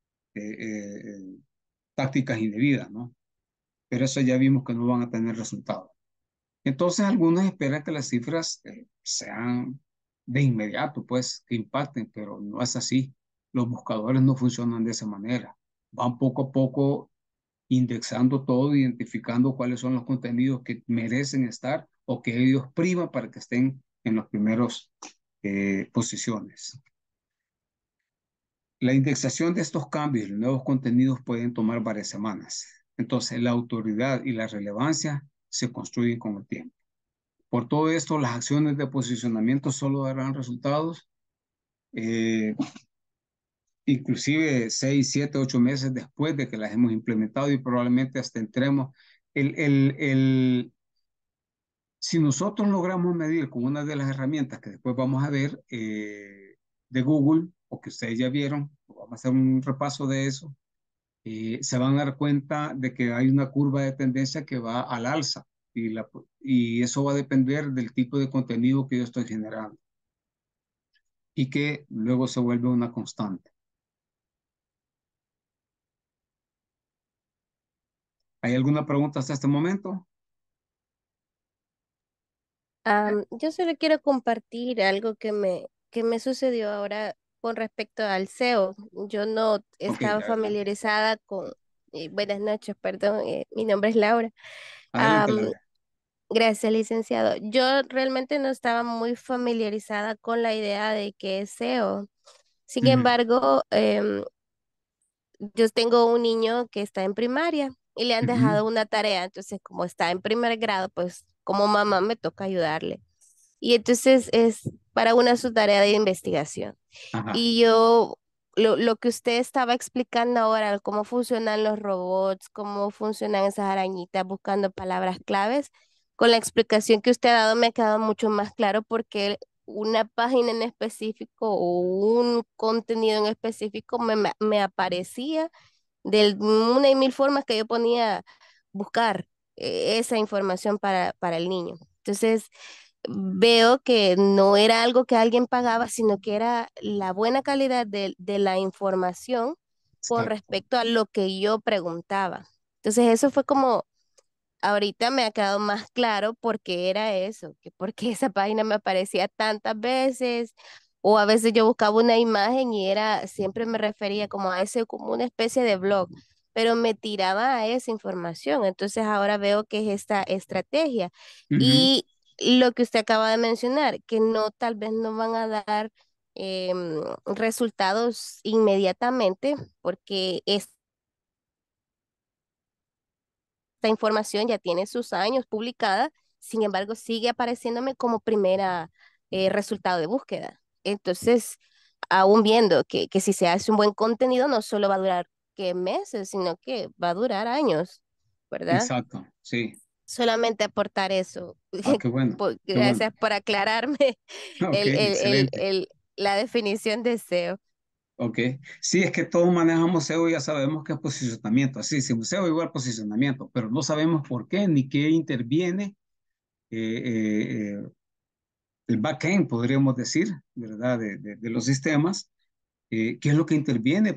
tácticas indebidas, ¿no? Pero eso ya vimos que no van a tener resultados. Entonces, algunos esperan que las cifras sean de inmediato, pues, que impacten, pero no es así. Los buscadores no funcionan de esa manera. Van poco a poco indexando todo, identificando cuáles son los contenidos que merecen estar o que ellos priman para que estén en las primeras posiciones. La indexación de estos cambios y nuevos contenidos pueden tomar varias semanas. Entonces, la autoridad y la relevancia se construyen con el tiempo. Por todo esto, las acciones de posicionamiento solo darán resultados, inclusive 6, 7, 8 meses después de que las hemos implementado y probablemente hasta entremos. Si nosotros logramos medir con una de las herramientas que después vamos a ver de Google, o que ustedes ya vieron, vamos a hacer un repaso de eso, se van a dar cuenta de que hay una curva de tendencia que va al alza y eso va a depender del tipo de contenido que yo estoy generando y que luego se vuelve una constante. ¿Hay alguna pregunta hasta este momento? Yo solo quiero compartir algo que me sucedió ahora con respecto al SEO. Yo no Ok, estaba adelante. familiarizada con, buenas noches, perdón, mi nombre es Laura. Adelante, Am, Laura. Gracias, licenciado. Yo realmente no estaba muy familiarizada con la idea de que es SEO. Sin Ujú, embargo, yo tengo un niño que está en primaria y le han ujú, dejado una tarea. Entonces, como está en primer grado, pues como mamá me toca ayudarle. Y entonces es para una su tarea de investigación. ajá, Y lo que usted estaba explicando ahora, cómo funcionan los robots, cómo funcionan esas arañitas buscando palabras claves, con la explicación que usted ha dado me ha quedado mucho más claro porque una página en específico o un contenido en específico me aparecía de una y mil formas que yo ponía buscar esa información para el niño. Entonces, veo que no era algo que alguien pagaba, sino que era la buena calidad de la información con exacto. respecto a lo que yo preguntaba. Entonces, eso fue como, ahorita me ha quedado más claro por qué era eso, que por qué esa página me aparecía tantas veces, o a veces yo buscaba una imagen y era, siempre me refería como a ese, como una especie de blog, pero me tiraba a esa información. Entonces ahora veo que es esta estrategia. Ujú, Y lo que usted acaba de mencionar, que no, tal vez no van a dar resultados inmediatamente, porque esta información ya tiene sus años publicada, sin embargo, sigue apareciéndome como primera resultado de búsqueda. Entonces, aún viendo que si se hace un buen contenido, no solo va a durar que meses, sino que va a durar años, ¿verdad? exacto, sí. Solamente aportar eso. Ah, qué bueno, qué bueno. Gracias por aclararme Ok, excelente. la definición de SEO. Ok. Sí, es que todos manejamos SEO, ya sabemos que es posicionamiento. Así, si SEO igual posicionamiento, pero no sabemos por qué ni qué interviene el backend, podríamos decir, ¿verdad? De los sistemas, qué es lo que interviene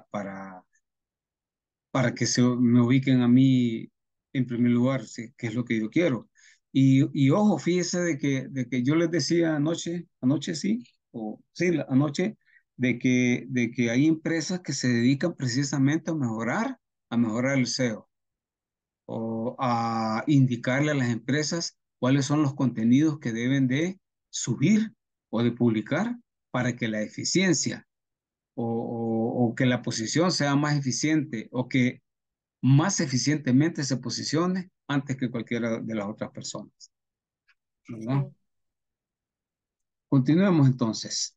para que se me ubiquen a mí en primer lugar, ¿sí? ¿Qué es lo que yo quiero? Y ojo, fíjese de que yo les decía anoche sí, o sí, anoche, de que hay empresas que se dedican precisamente a mejorar el SEO o a indicarle a las empresas cuáles son los contenidos que deben de subir o de publicar para que la eficiencia o que la posición sea más eficiente o que más eficientemente se posicione antes que cualquiera de las otras personas, ¿verdad? Sí. Continuemos entonces.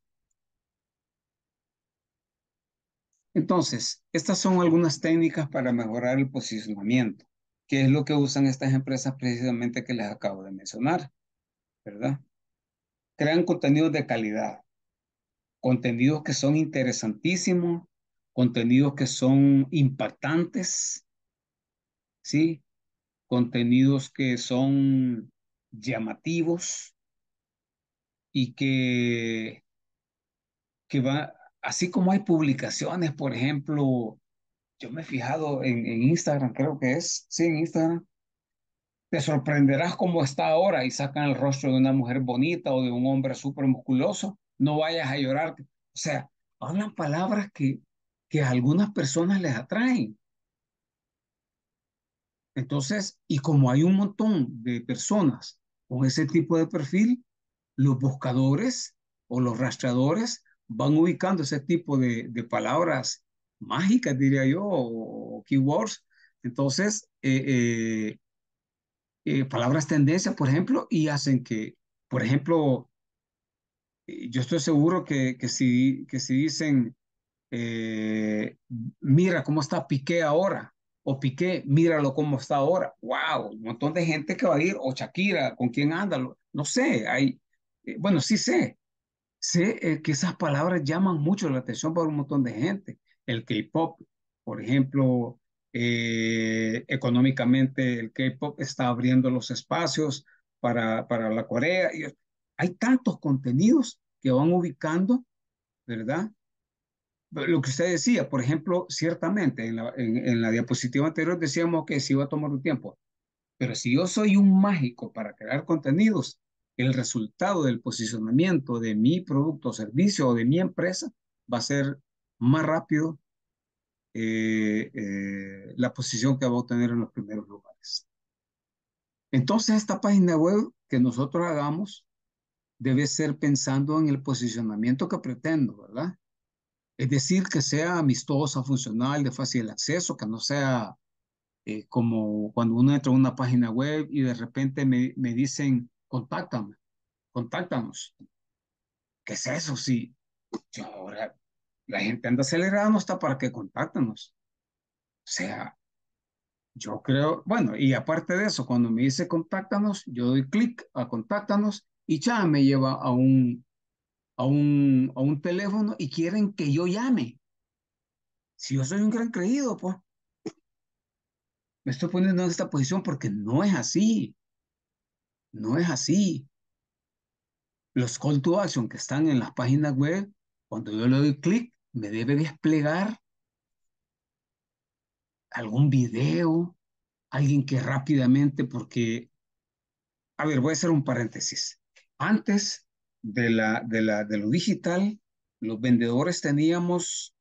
Entonces, estas son algunas técnicas para mejorar el posicionamiento, que es lo que usan estas empresas precisamente que les acabo de mencionar, ¿verdad? Crean contenidos de calidad, contenidos que son interesantísimos, contenidos que son impactantes, ¿sí? Contenidos que son llamativos y que va, así como hay publicaciones, por ejemplo, yo me he fijado en Instagram, creo que es, sí, en Instagram, te sorprenderás cómo está ahora y sacan el rostro de una mujer bonita o de un hombre súper musculoso, no vayas a llorar. O sea, hablan palabras que a algunas personas les atraen. Entonces, y como hay un montón de personas con ese tipo de perfil, los buscadores o los rastreadores van ubicando ese tipo de palabras mágicas, diría yo, o keywords. Entonces, palabras tendencia, por ejemplo, y hacen que, por ejemplo, yo estoy seguro que si dicen, eh, mira cómo está Piqué ahora, o Piqué, míralo cómo está ahora. Wow, un montón de gente que va a ir, o Shakira, con quién anda, no sé, bueno, sí sé que esas palabras llaman mucho la atención para un montón de gente. El K-pop, por ejemplo, económicamente el K-pop está abriendo los espacios para la Corea. Hay tantos contenidos que van ubicando, ¿verdad? lo que usted decía, por ejemplo, ciertamente en la diapositiva anterior decíamos que sí iba a tomar un tiempo, pero si yo soy un mágico para crear contenidos, el resultado del posicionamiento de mi producto o servicio o de mi empresa va a ser más rápido la posición que va a obtener en los primeros lugares. Entonces, esta página web que nosotros hagamos debe ser pensando en el posicionamiento que pretendo, ¿verdad? Es decir, que sea amistosa, funcional, de fácil acceso, que no sea como cuando uno entra a una página web y de repente me dicen, contáctame, contáctanos. ¿Qué es eso? Si yo ahora la gente anda acelerada, no está para que contáctanos. O sea, yo creo, bueno, y aparte de eso, cuando me dice contáctanos, yo doy clic a contáctanos y ya me lleva a un teléfono y quieren que yo llame. Si yo soy un gran creído, pues me estoy poniendo en esta posición porque no es así, no es así. Los call to action que están en las páginas web, cuando yo le doy clic, me debe desplegar algún video, alguien que rápidamente, porque, a ver, voy a hacer un paréntesis. Antes de lo digital, los vendedores teníamos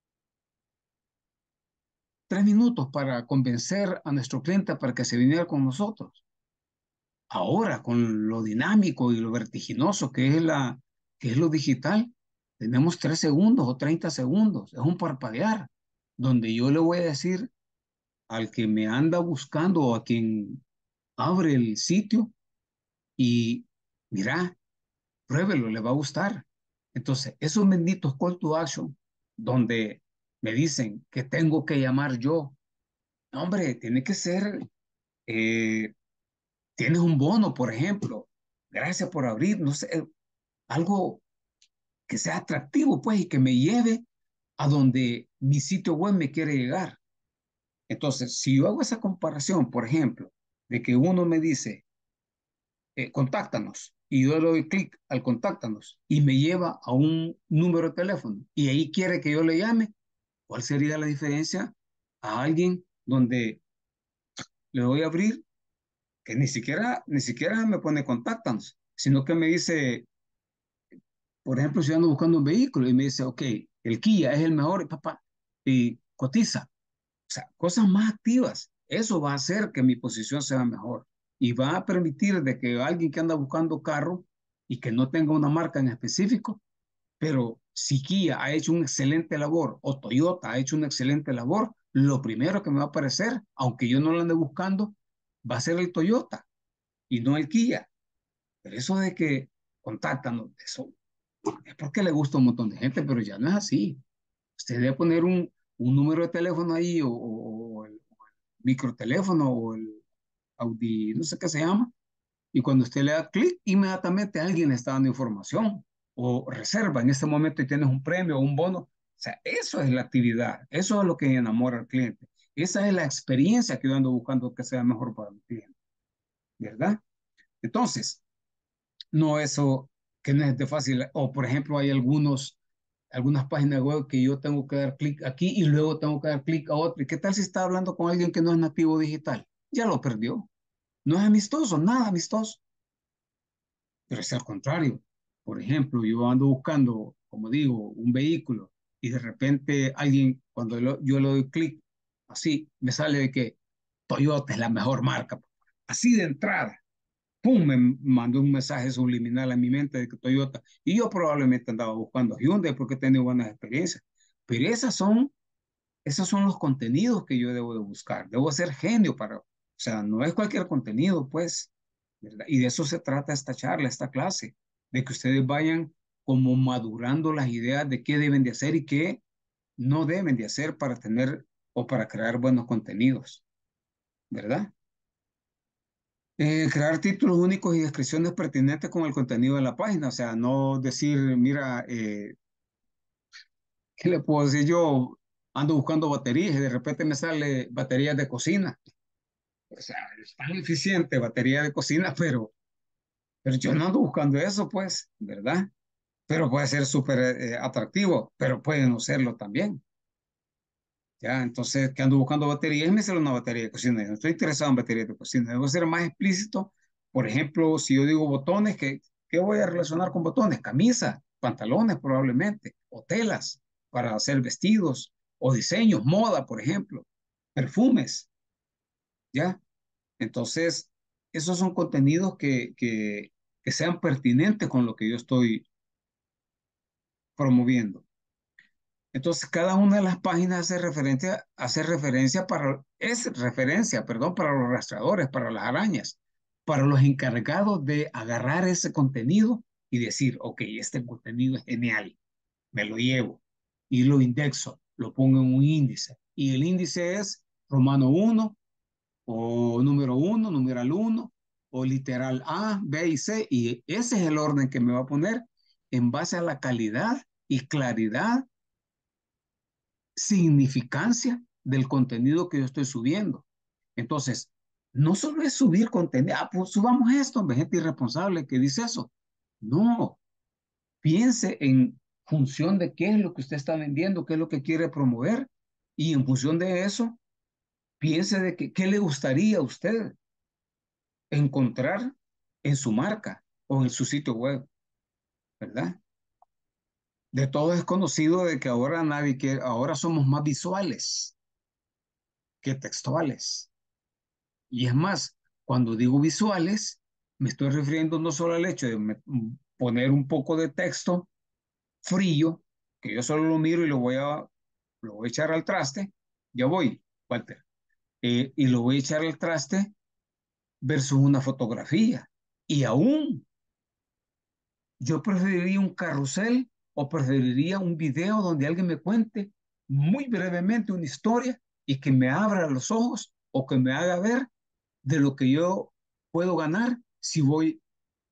3 minutos para convencer a nuestro cliente para que se viniera con nosotros. Ahora, con lo dinámico y lo vertiginoso que es lo digital, tenemos 3 segundos o 30 segundos. Es un parpadear, donde yo le voy a decir al que me anda buscando o a quien abre el sitio y mira, pruébelo, le va a gustar. Entonces, esos benditos call to action, donde me dicen que tengo que llamar yo, no, hombre, tiene que ser eh, tienes un bono, por ejemplo, gracias por abrir, no sé, algo que sea atractivo, pues, y que me lleve a donde mi sitio web me quiere llegar. Entonces, si yo hago esa comparación, por ejemplo, de que uno me dice, contáctanos, y yo le doy clic al contáctanos, y me lleva a un número de teléfono, y ahí quiere que yo le llame, ¿cuál sería la diferencia a alguien donde le doy a abrir, que ni siquiera me pone contáctanos, sino que me dice, por ejemplo, si yo ando buscando un vehículo y me dice, ok, el Kia es el mejor, papá, y cotiza. O sea, cosas más activas. Eso va a hacer que mi posición sea mejor y va a permitir de que alguien que anda buscando carro y que no tenga una marca en específico, pero si Kia ha hecho una excelente labor o Toyota ha hecho una excelente labor, lo primero que me va a aparecer, aunque yo no lo ande buscando, va a ser el Toyota y no el Kia. Pero eso de que contáctanos, eso es porque le gusta a un montón de gente, pero ya no es así. Usted debe poner un número de teléfono ahí o el microteléfono o el Audi, no sé qué se llama, y cuando usted le da clic, inmediatamente alguien le está dando información o reserva en este momento y tienes un premio o un bono. O sea, eso es la actividad, eso es lo que enamora al cliente. Esa es la experiencia que yo ando buscando que sea mejor para mi cliente, ¿verdad? Entonces, no eso que no es de fácil. O por ejemplo, hay algunas páginas web que yo tengo que dar clic aquí y luego tengo que dar clic a otro. ¿Y qué tal si está hablando con alguien que no es nativo digital? Ya lo perdió. No es amistoso, nada amistoso. Pero es al contrario. Por ejemplo, yo ando buscando, como digo, un vehículo y de repente alguien, cuando yo le doy clic, así, me sale de que Toyota es la mejor marca. Así de entrada. ¡Pum! Me mandó un mensaje subliminal a mi mente de que Toyota, y yo probablemente andaba buscando Hyundai porque he tenido buenas experiencias, pero esos son los contenidos que yo debo de buscar, debo ser genio o sea, no es cualquier contenido, pues, ¿verdad? Y de eso se trata esta charla, esta clase, de que ustedes vayan como madurando las ideas de qué deben de hacer y qué no deben de hacer para tener o para crear buenos contenidos, ¿verdad? Crear títulos únicos y descripciones pertinentes con el contenido de la página, o sea, no decir, mira, ¿qué le puedo decir yo? Ando buscando baterías y de repente me sale baterías de cocina. O sea, es tan eficiente batería de cocina, pero yo no ando buscando eso, pues, ¿verdad? pero puede ser súper atractivo, pero puede no serlo también. Ya, entonces, que ando buscando baterías, me sale una batería de cocina. Yo no estoy interesado en baterías de cocina. Debo ser más explícito. Por ejemplo, si yo digo botones, ¿qué voy a relacionar con botones? Camisa, pantalones probablemente, o telas para hacer vestidos, o diseños, moda, por ejemplo, perfumes, ¿ya? Entonces, esos son contenidos que sean pertinentes con lo que yo estoy promoviendo. Entonces, cada una de las páginas es referencia, perdón, para los rastreadores, para las arañas, para los encargados de agarrar ese contenido y decir, ok, este contenido es genial, me lo llevo y lo indexo, lo pongo en un índice. Y el índice es Romano 1 o número 1, numeral 1 o literal A, B y C. Y ese es el orden que me va a poner en base a la calidad y claridad, significancia del contenido que yo estoy subiendo. Entonces, no solo es subir contenido, pues subamos esto, hombre, gente irresponsable que dice eso. No, piense en función de qué es lo que usted está vendiendo, qué es lo que quiere promover, y en función de eso, piense de qué le gustaría a usted encontrar en su marca o en su sitio web, ¿verdad? De todo es conocido de que ahora nadie quiere, ahora somos más visuales que textuales. Y es más, cuando digo visuales, me estoy refiriendo no solo al hecho de poner un poco de texto frío, que yo solo lo miro y lo voy a echar al traste, ya voy, Walter, y lo voy a echar al traste versus una fotografía. Y aún yo preferiría un carrusel o preferiría un video donde alguien me cuente muy brevemente una historia y que me abra los ojos o que me haga ver de lo que yo puedo ganar si voy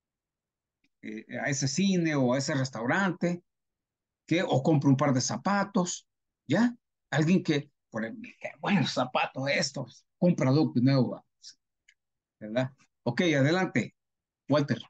a ese cine o a ese restaurante, o compro un par de zapatos, ¿ya? Alguien por ejemplo, qué buenos zapatos estos, compra dos de nuevo, ¿verdad? Ok, adelante, Walter.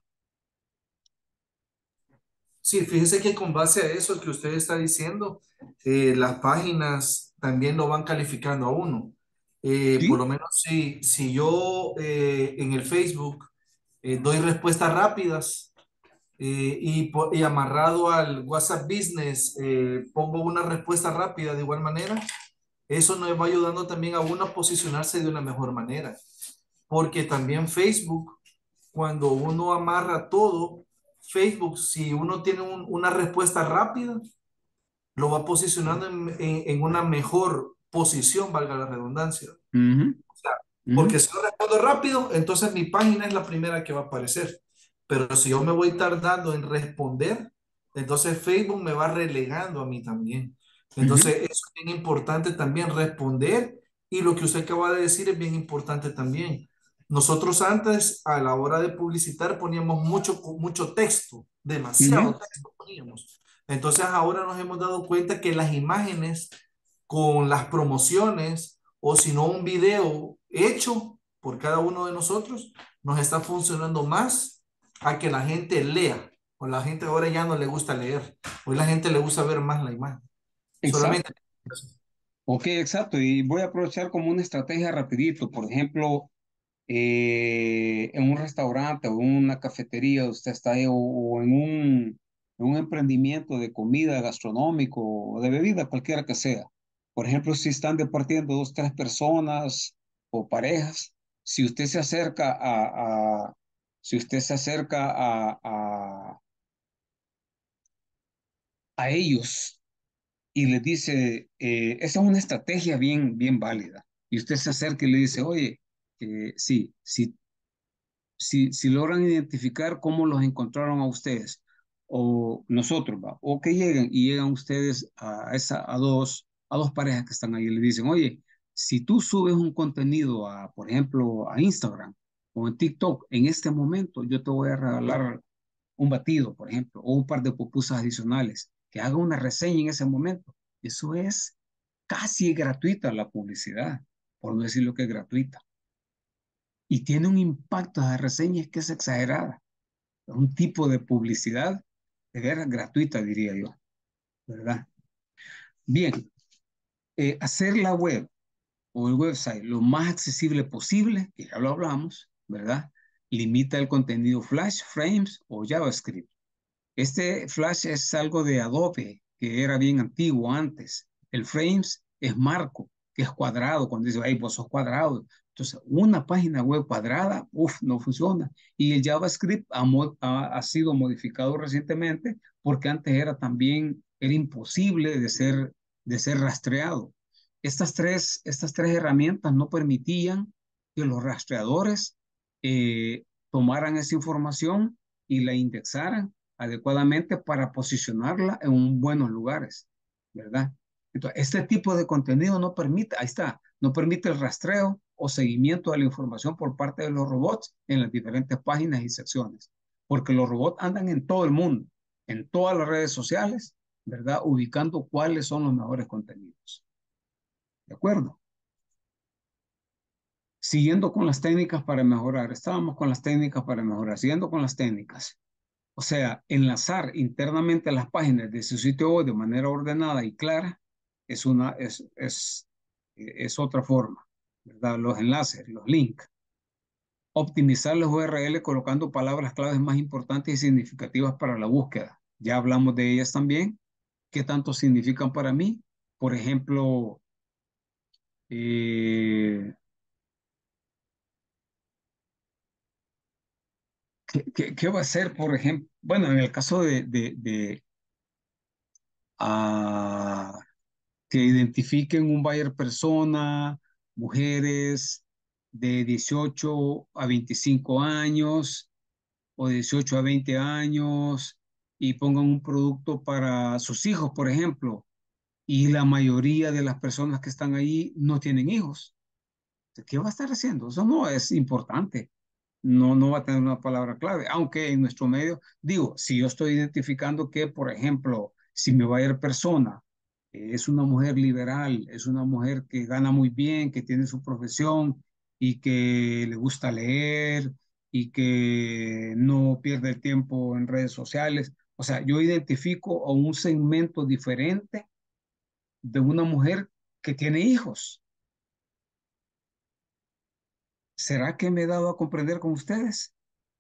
Sí, fíjese que con base a eso que usted está diciendo, las páginas también lo van calificando a uno. Por ¿Sí? lo menos si yo en el Facebook doy respuestas rápidas y amarrado al WhatsApp Business pongo una respuesta rápida de igual manera, eso nos va ayudando también a uno a posicionarse de una mejor manera. Porque también Facebook, cuando uno amarra todo, Facebook, si uno tiene una respuesta rápida, lo va posicionando en una mejor posición, valga la redundancia. Ujú, O sea, ujú, porque si yo respondo rápido, entonces mi página es la primera que va a aparecer. Pero si yo me voy tardando en responder, entonces Facebook me va relegando a mí también. ujú, Entonces, eso es bien importante también responder. Y lo que usted acaba de decir es bien importante también. Nosotros antes, a la hora de publicitar, poníamos mucho texto, demasiado ujú, texto poníamos. Entonces, ahora nos hemos dado cuenta que las imágenes con las promociones o si no un video hecho por cada uno de nosotros, nos está funcionando más a que la gente lea. O la gente ahora ya no le gusta leer. Hoy la gente le gusta ver más la imagen. Solamente. exacto. Ok, exacto. Y voy a aprovechar como una estrategia rapidito. Por ejemplo, en un restaurante o en una cafetería, usted está ahí, o en un emprendimiento de comida gastronómico o de bebida, cualquiera que sea. Por ejemplo, si están departiendo dos, tres personas o parejas, si usted se acerca si usted se acerca a ellos y les dice, esa es una estrategia bien, bien válida. Y usted se acerca y le dice, oye, sí, si logran identificar cómo los encontraron a ustedes o nosotros, ¿va? O que lleguen y llegan ustedes a dos parejas que están ahí y le dicen, oye, si tú subes un contenido por ejemplo, a Instagram o en TikTok, en este momento yo te voy a regalar un batido, por ejemplo, o un par de pupusas adicionales, que haga una reseña en ese momento. Eso es casi gratuita la publicidad, por no decir lo que es gratuita. Y tiene un impacto de reseñas que es exagerada. Es un tipo de publicidad de veras gratuita, diría yo, ¿verdad? Bien, hacer la web o el website lo más accesible posible, que ya lo hablamos, ¿verdad? Limita el contenido Flash, Frames o JavaScript. Este Flash es algo de Adobe, que era bien antiguo antes. El Frames es marco, que es cuadrado. Cuando dice, ay, vos sos cuadrado. Entonces, una página web cuadrada, no funciona. Y el JavaScript ha sido modificado recientemente porque antes era imposible de ser rastreado. Estas tres herramientas no permitían que los rastreadores tomaran esa información y la indexaran adecuadamente para posicionarla en buenos lugares, ¿verdad? Entonces, este tipo de contenido no permite, ahí está, no permite el rastreo o seguimiento de la información por parte de los robots en las diferentes páginas y secciones, porque los robots andan en todo el mundo, en todas las redes sociales, ¿verdad? Ubicando cuáles son los mejores contenidos. ¿De acuerdo? Siguiendo con las técnicas para mejorar, estábamos con las técnicas para mejorar, siguiendo con las técnicas. O sea, enlazar internamente las páginas de su sitio web de manera ordenada y clara es otra forma, ¿verdad? Los enlaces, los links. Optimizar los URL colocando palabras claves más importantes y significativas para la búsqueda. Ya hablamos de ellas también. ¿Qué tanto significan para mí? Por ejemplo, eh, ¿qué va a hacer, por ejemplo? Bueno, en el caso ah, que identifiquen un buyer persona, mujeres de 18 a 25 años o de 18 a 20 años y pongan un producto para sus hijos, por ejemplo, y la mayoría de las personas que están ahí no tienen hijos. ¿Qué va a estar haciendo? Eso no es importante. No va a tener una palabra clave, aunque en nuestro medio, digo, si yo estoy identificando que, por ejemplo, si mi buyer persona es una mujer liberal, es una mujer que gana muy bien, que tiene su profesión y que le gusta leer y que no pierde el tiempo en redes sociales, o sea, yo identifico a un segmento diferente de una mujer que tiene hijos. ¿Será que me he dado a comprender con ustedes?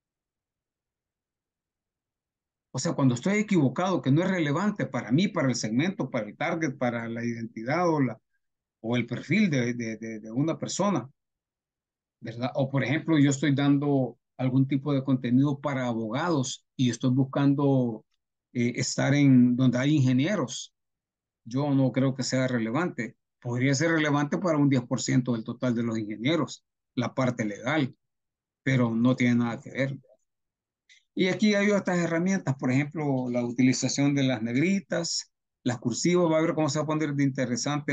O sea, cuando estoy equivocado, que no es relevante para mí, para el segmento, para el target, para la identidad o el perfil de una persona, ¿verdad? O por ejemplo, yo estoy dando algún tipo de contenido para abogados y estoy buscando estar en donde hay ingenieros. Yo no creo que sea relevante. Podría ser relevante para un 10% del total de los ingenieros, la parte legal, pero no tiene nada que ver. Y aquí hay otras herramientas, por ejemplo, la utilización de las negritas, las cursivas, va a ver cómo se va a poner de interesante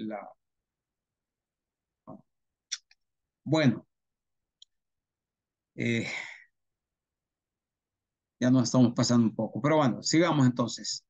Bueno, eh, ya nos estamos pasando un poco, pero bueno, sigamos entonces.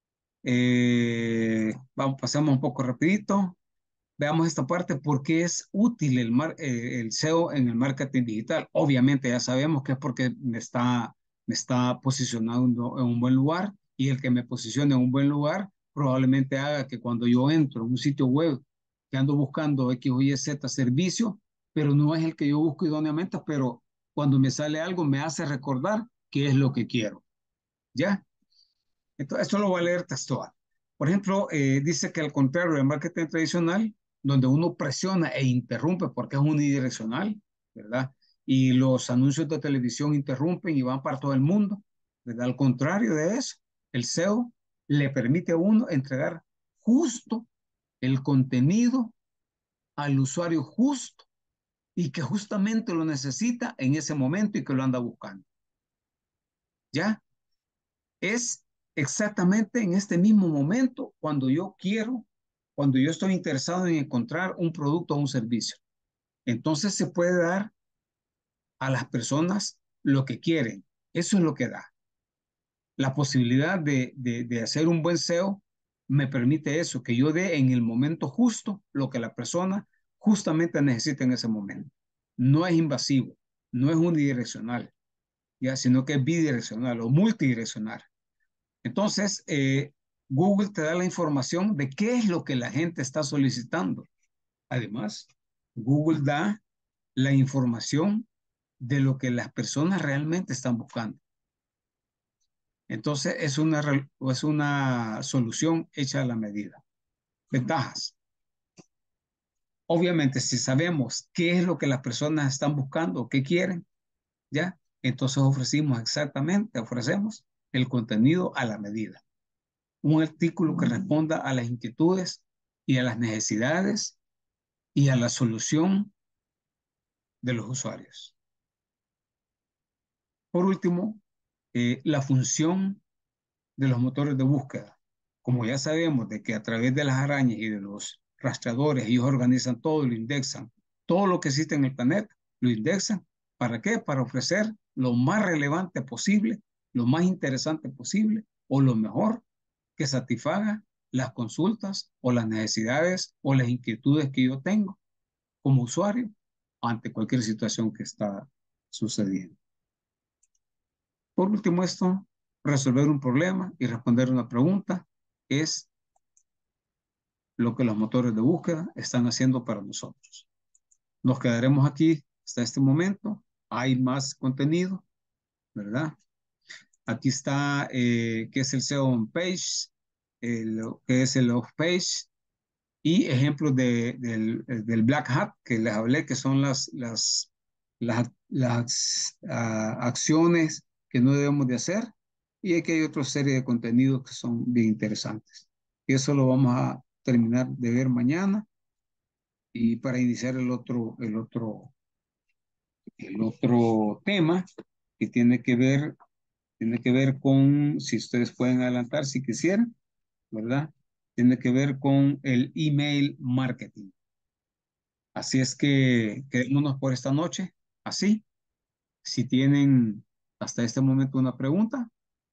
Pasemos un poco rapidito. Veamos esta parte, ¿por qué es útil el SEO en el marketing digital? Obviamente ya sabemos que es porque me está posicionando en un buen lugar y el que me posicione en un buen lugar probablemente haga que cuando yo entro en un sitio web que ando buscando X o Y Z servicio, pero no es el que yo busco idóneamente, pero cuando me sale algo me hace recordar qué es lo que quiero. ¿Ya? Entonces, esto lo voy a leer textual. Por ejemplo, dice que al contrario del marketing tradicional, donde uno presiona e interrumpe porque es unidireccional, ¿verdad? Y los anuncios de televisión interrumpen y van para todo el mundo, ¿verdad? Al contrario de eso, el SEO le permite a uno entregar justo el contenido al usuario justo y que justamente lo necesita en ese momento y que lo anda buscando. ¿Ya? Es exactamente en este mismo momento cuando yo estoy interesado en encontrar un producto o un servicio. Entonces se puede dar a las personas lo que quieren. Eso es lo que da. La posibilidad de hacer un buen SEO me permite eso, que yo dé en el momento justo lo que la persona justamente necesita en ese momento. No es invasivo, no es unidireccional, ya, sino que es bidireccional o multidireccional. Entonces, Google te da la información de qué es lo que la gente está solicitando. Además, Google da la información de lo que las personas realmente están buscando. Entonces, es una solución hecha a la medida. Ventajas. Obviamente, si sabemos qué es lo que las personas están buscando, qué quieren, ¿ya? Entonces ofrecemos el contenido a la medida. Un artículo que responda a las inquietudes y a las necesidades y a la solución de los usuarios. Por último, la función de los motores de búsqueda. Como ya sabemos de que a través de las arañas y de los rastreadores ellos organizan todo y lo indexan. Todo lo que existe en el planeta lo indexan. ¿Para qué? Para ofrecer lo más relevante posible, lo más interesante posible o lo mejor que satisfaga las consultas o las necesidades o las inquietudes que yo tengo como usuario ante cualquier situación que está sucediendo. Por último, resolver un problema y responder una pregunta es lo que los motores de búsqueda están haciendo para nosotros. Nos quedaremos aquí hasta este momento. Hay más contenido, ¿verdad? Aquí está qué es el SEO on page, qué es el off page y ejemplos del Black Hat que les hablé, que son las acciones que no debemos de hacer. Y aquí hay otra serie de contenidos que son bien interesantes. Y eso lo vamos a terminar de ver mañana. Y para iniciar el otro tema que tiene que ver con, si ustedes pueden adelantar si quisieran, ¿verdad? Tiene que ver con el email marketing. Así es que quedémonos por esta noche, así. Si tienen hasta este momento una pregunta.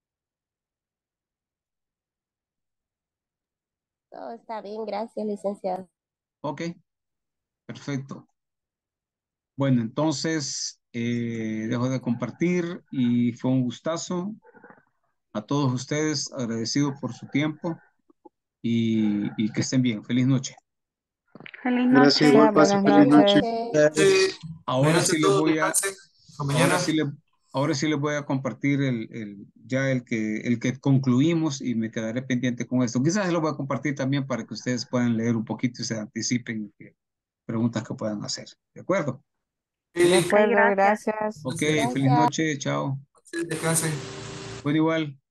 Todo está bien, gracias, licenciado. Ok, perfecto. Bueno, entonces dejo de compartir y fue un gustazo a todos ustedes, agradecido por su tiempo y que estén bien. Feliz noche. Feliz Gracias, noche. igual pase Buenas feliz noche. noches. Ahora Buenas sí noches a les todos, voy a, descansen. Hasta mañana. ahora sí les voy a compartir el que concluimos y me quedaré pendiente con esto. Quizás lo voy a compartir también para que ustedes puedan leer un poquito y se anticipen preguntas que puedan hacer. ¿De acuerdo? Ok, gracias. Ok, feliz Gracias. noche, chao. Descansen. Bueno, igual.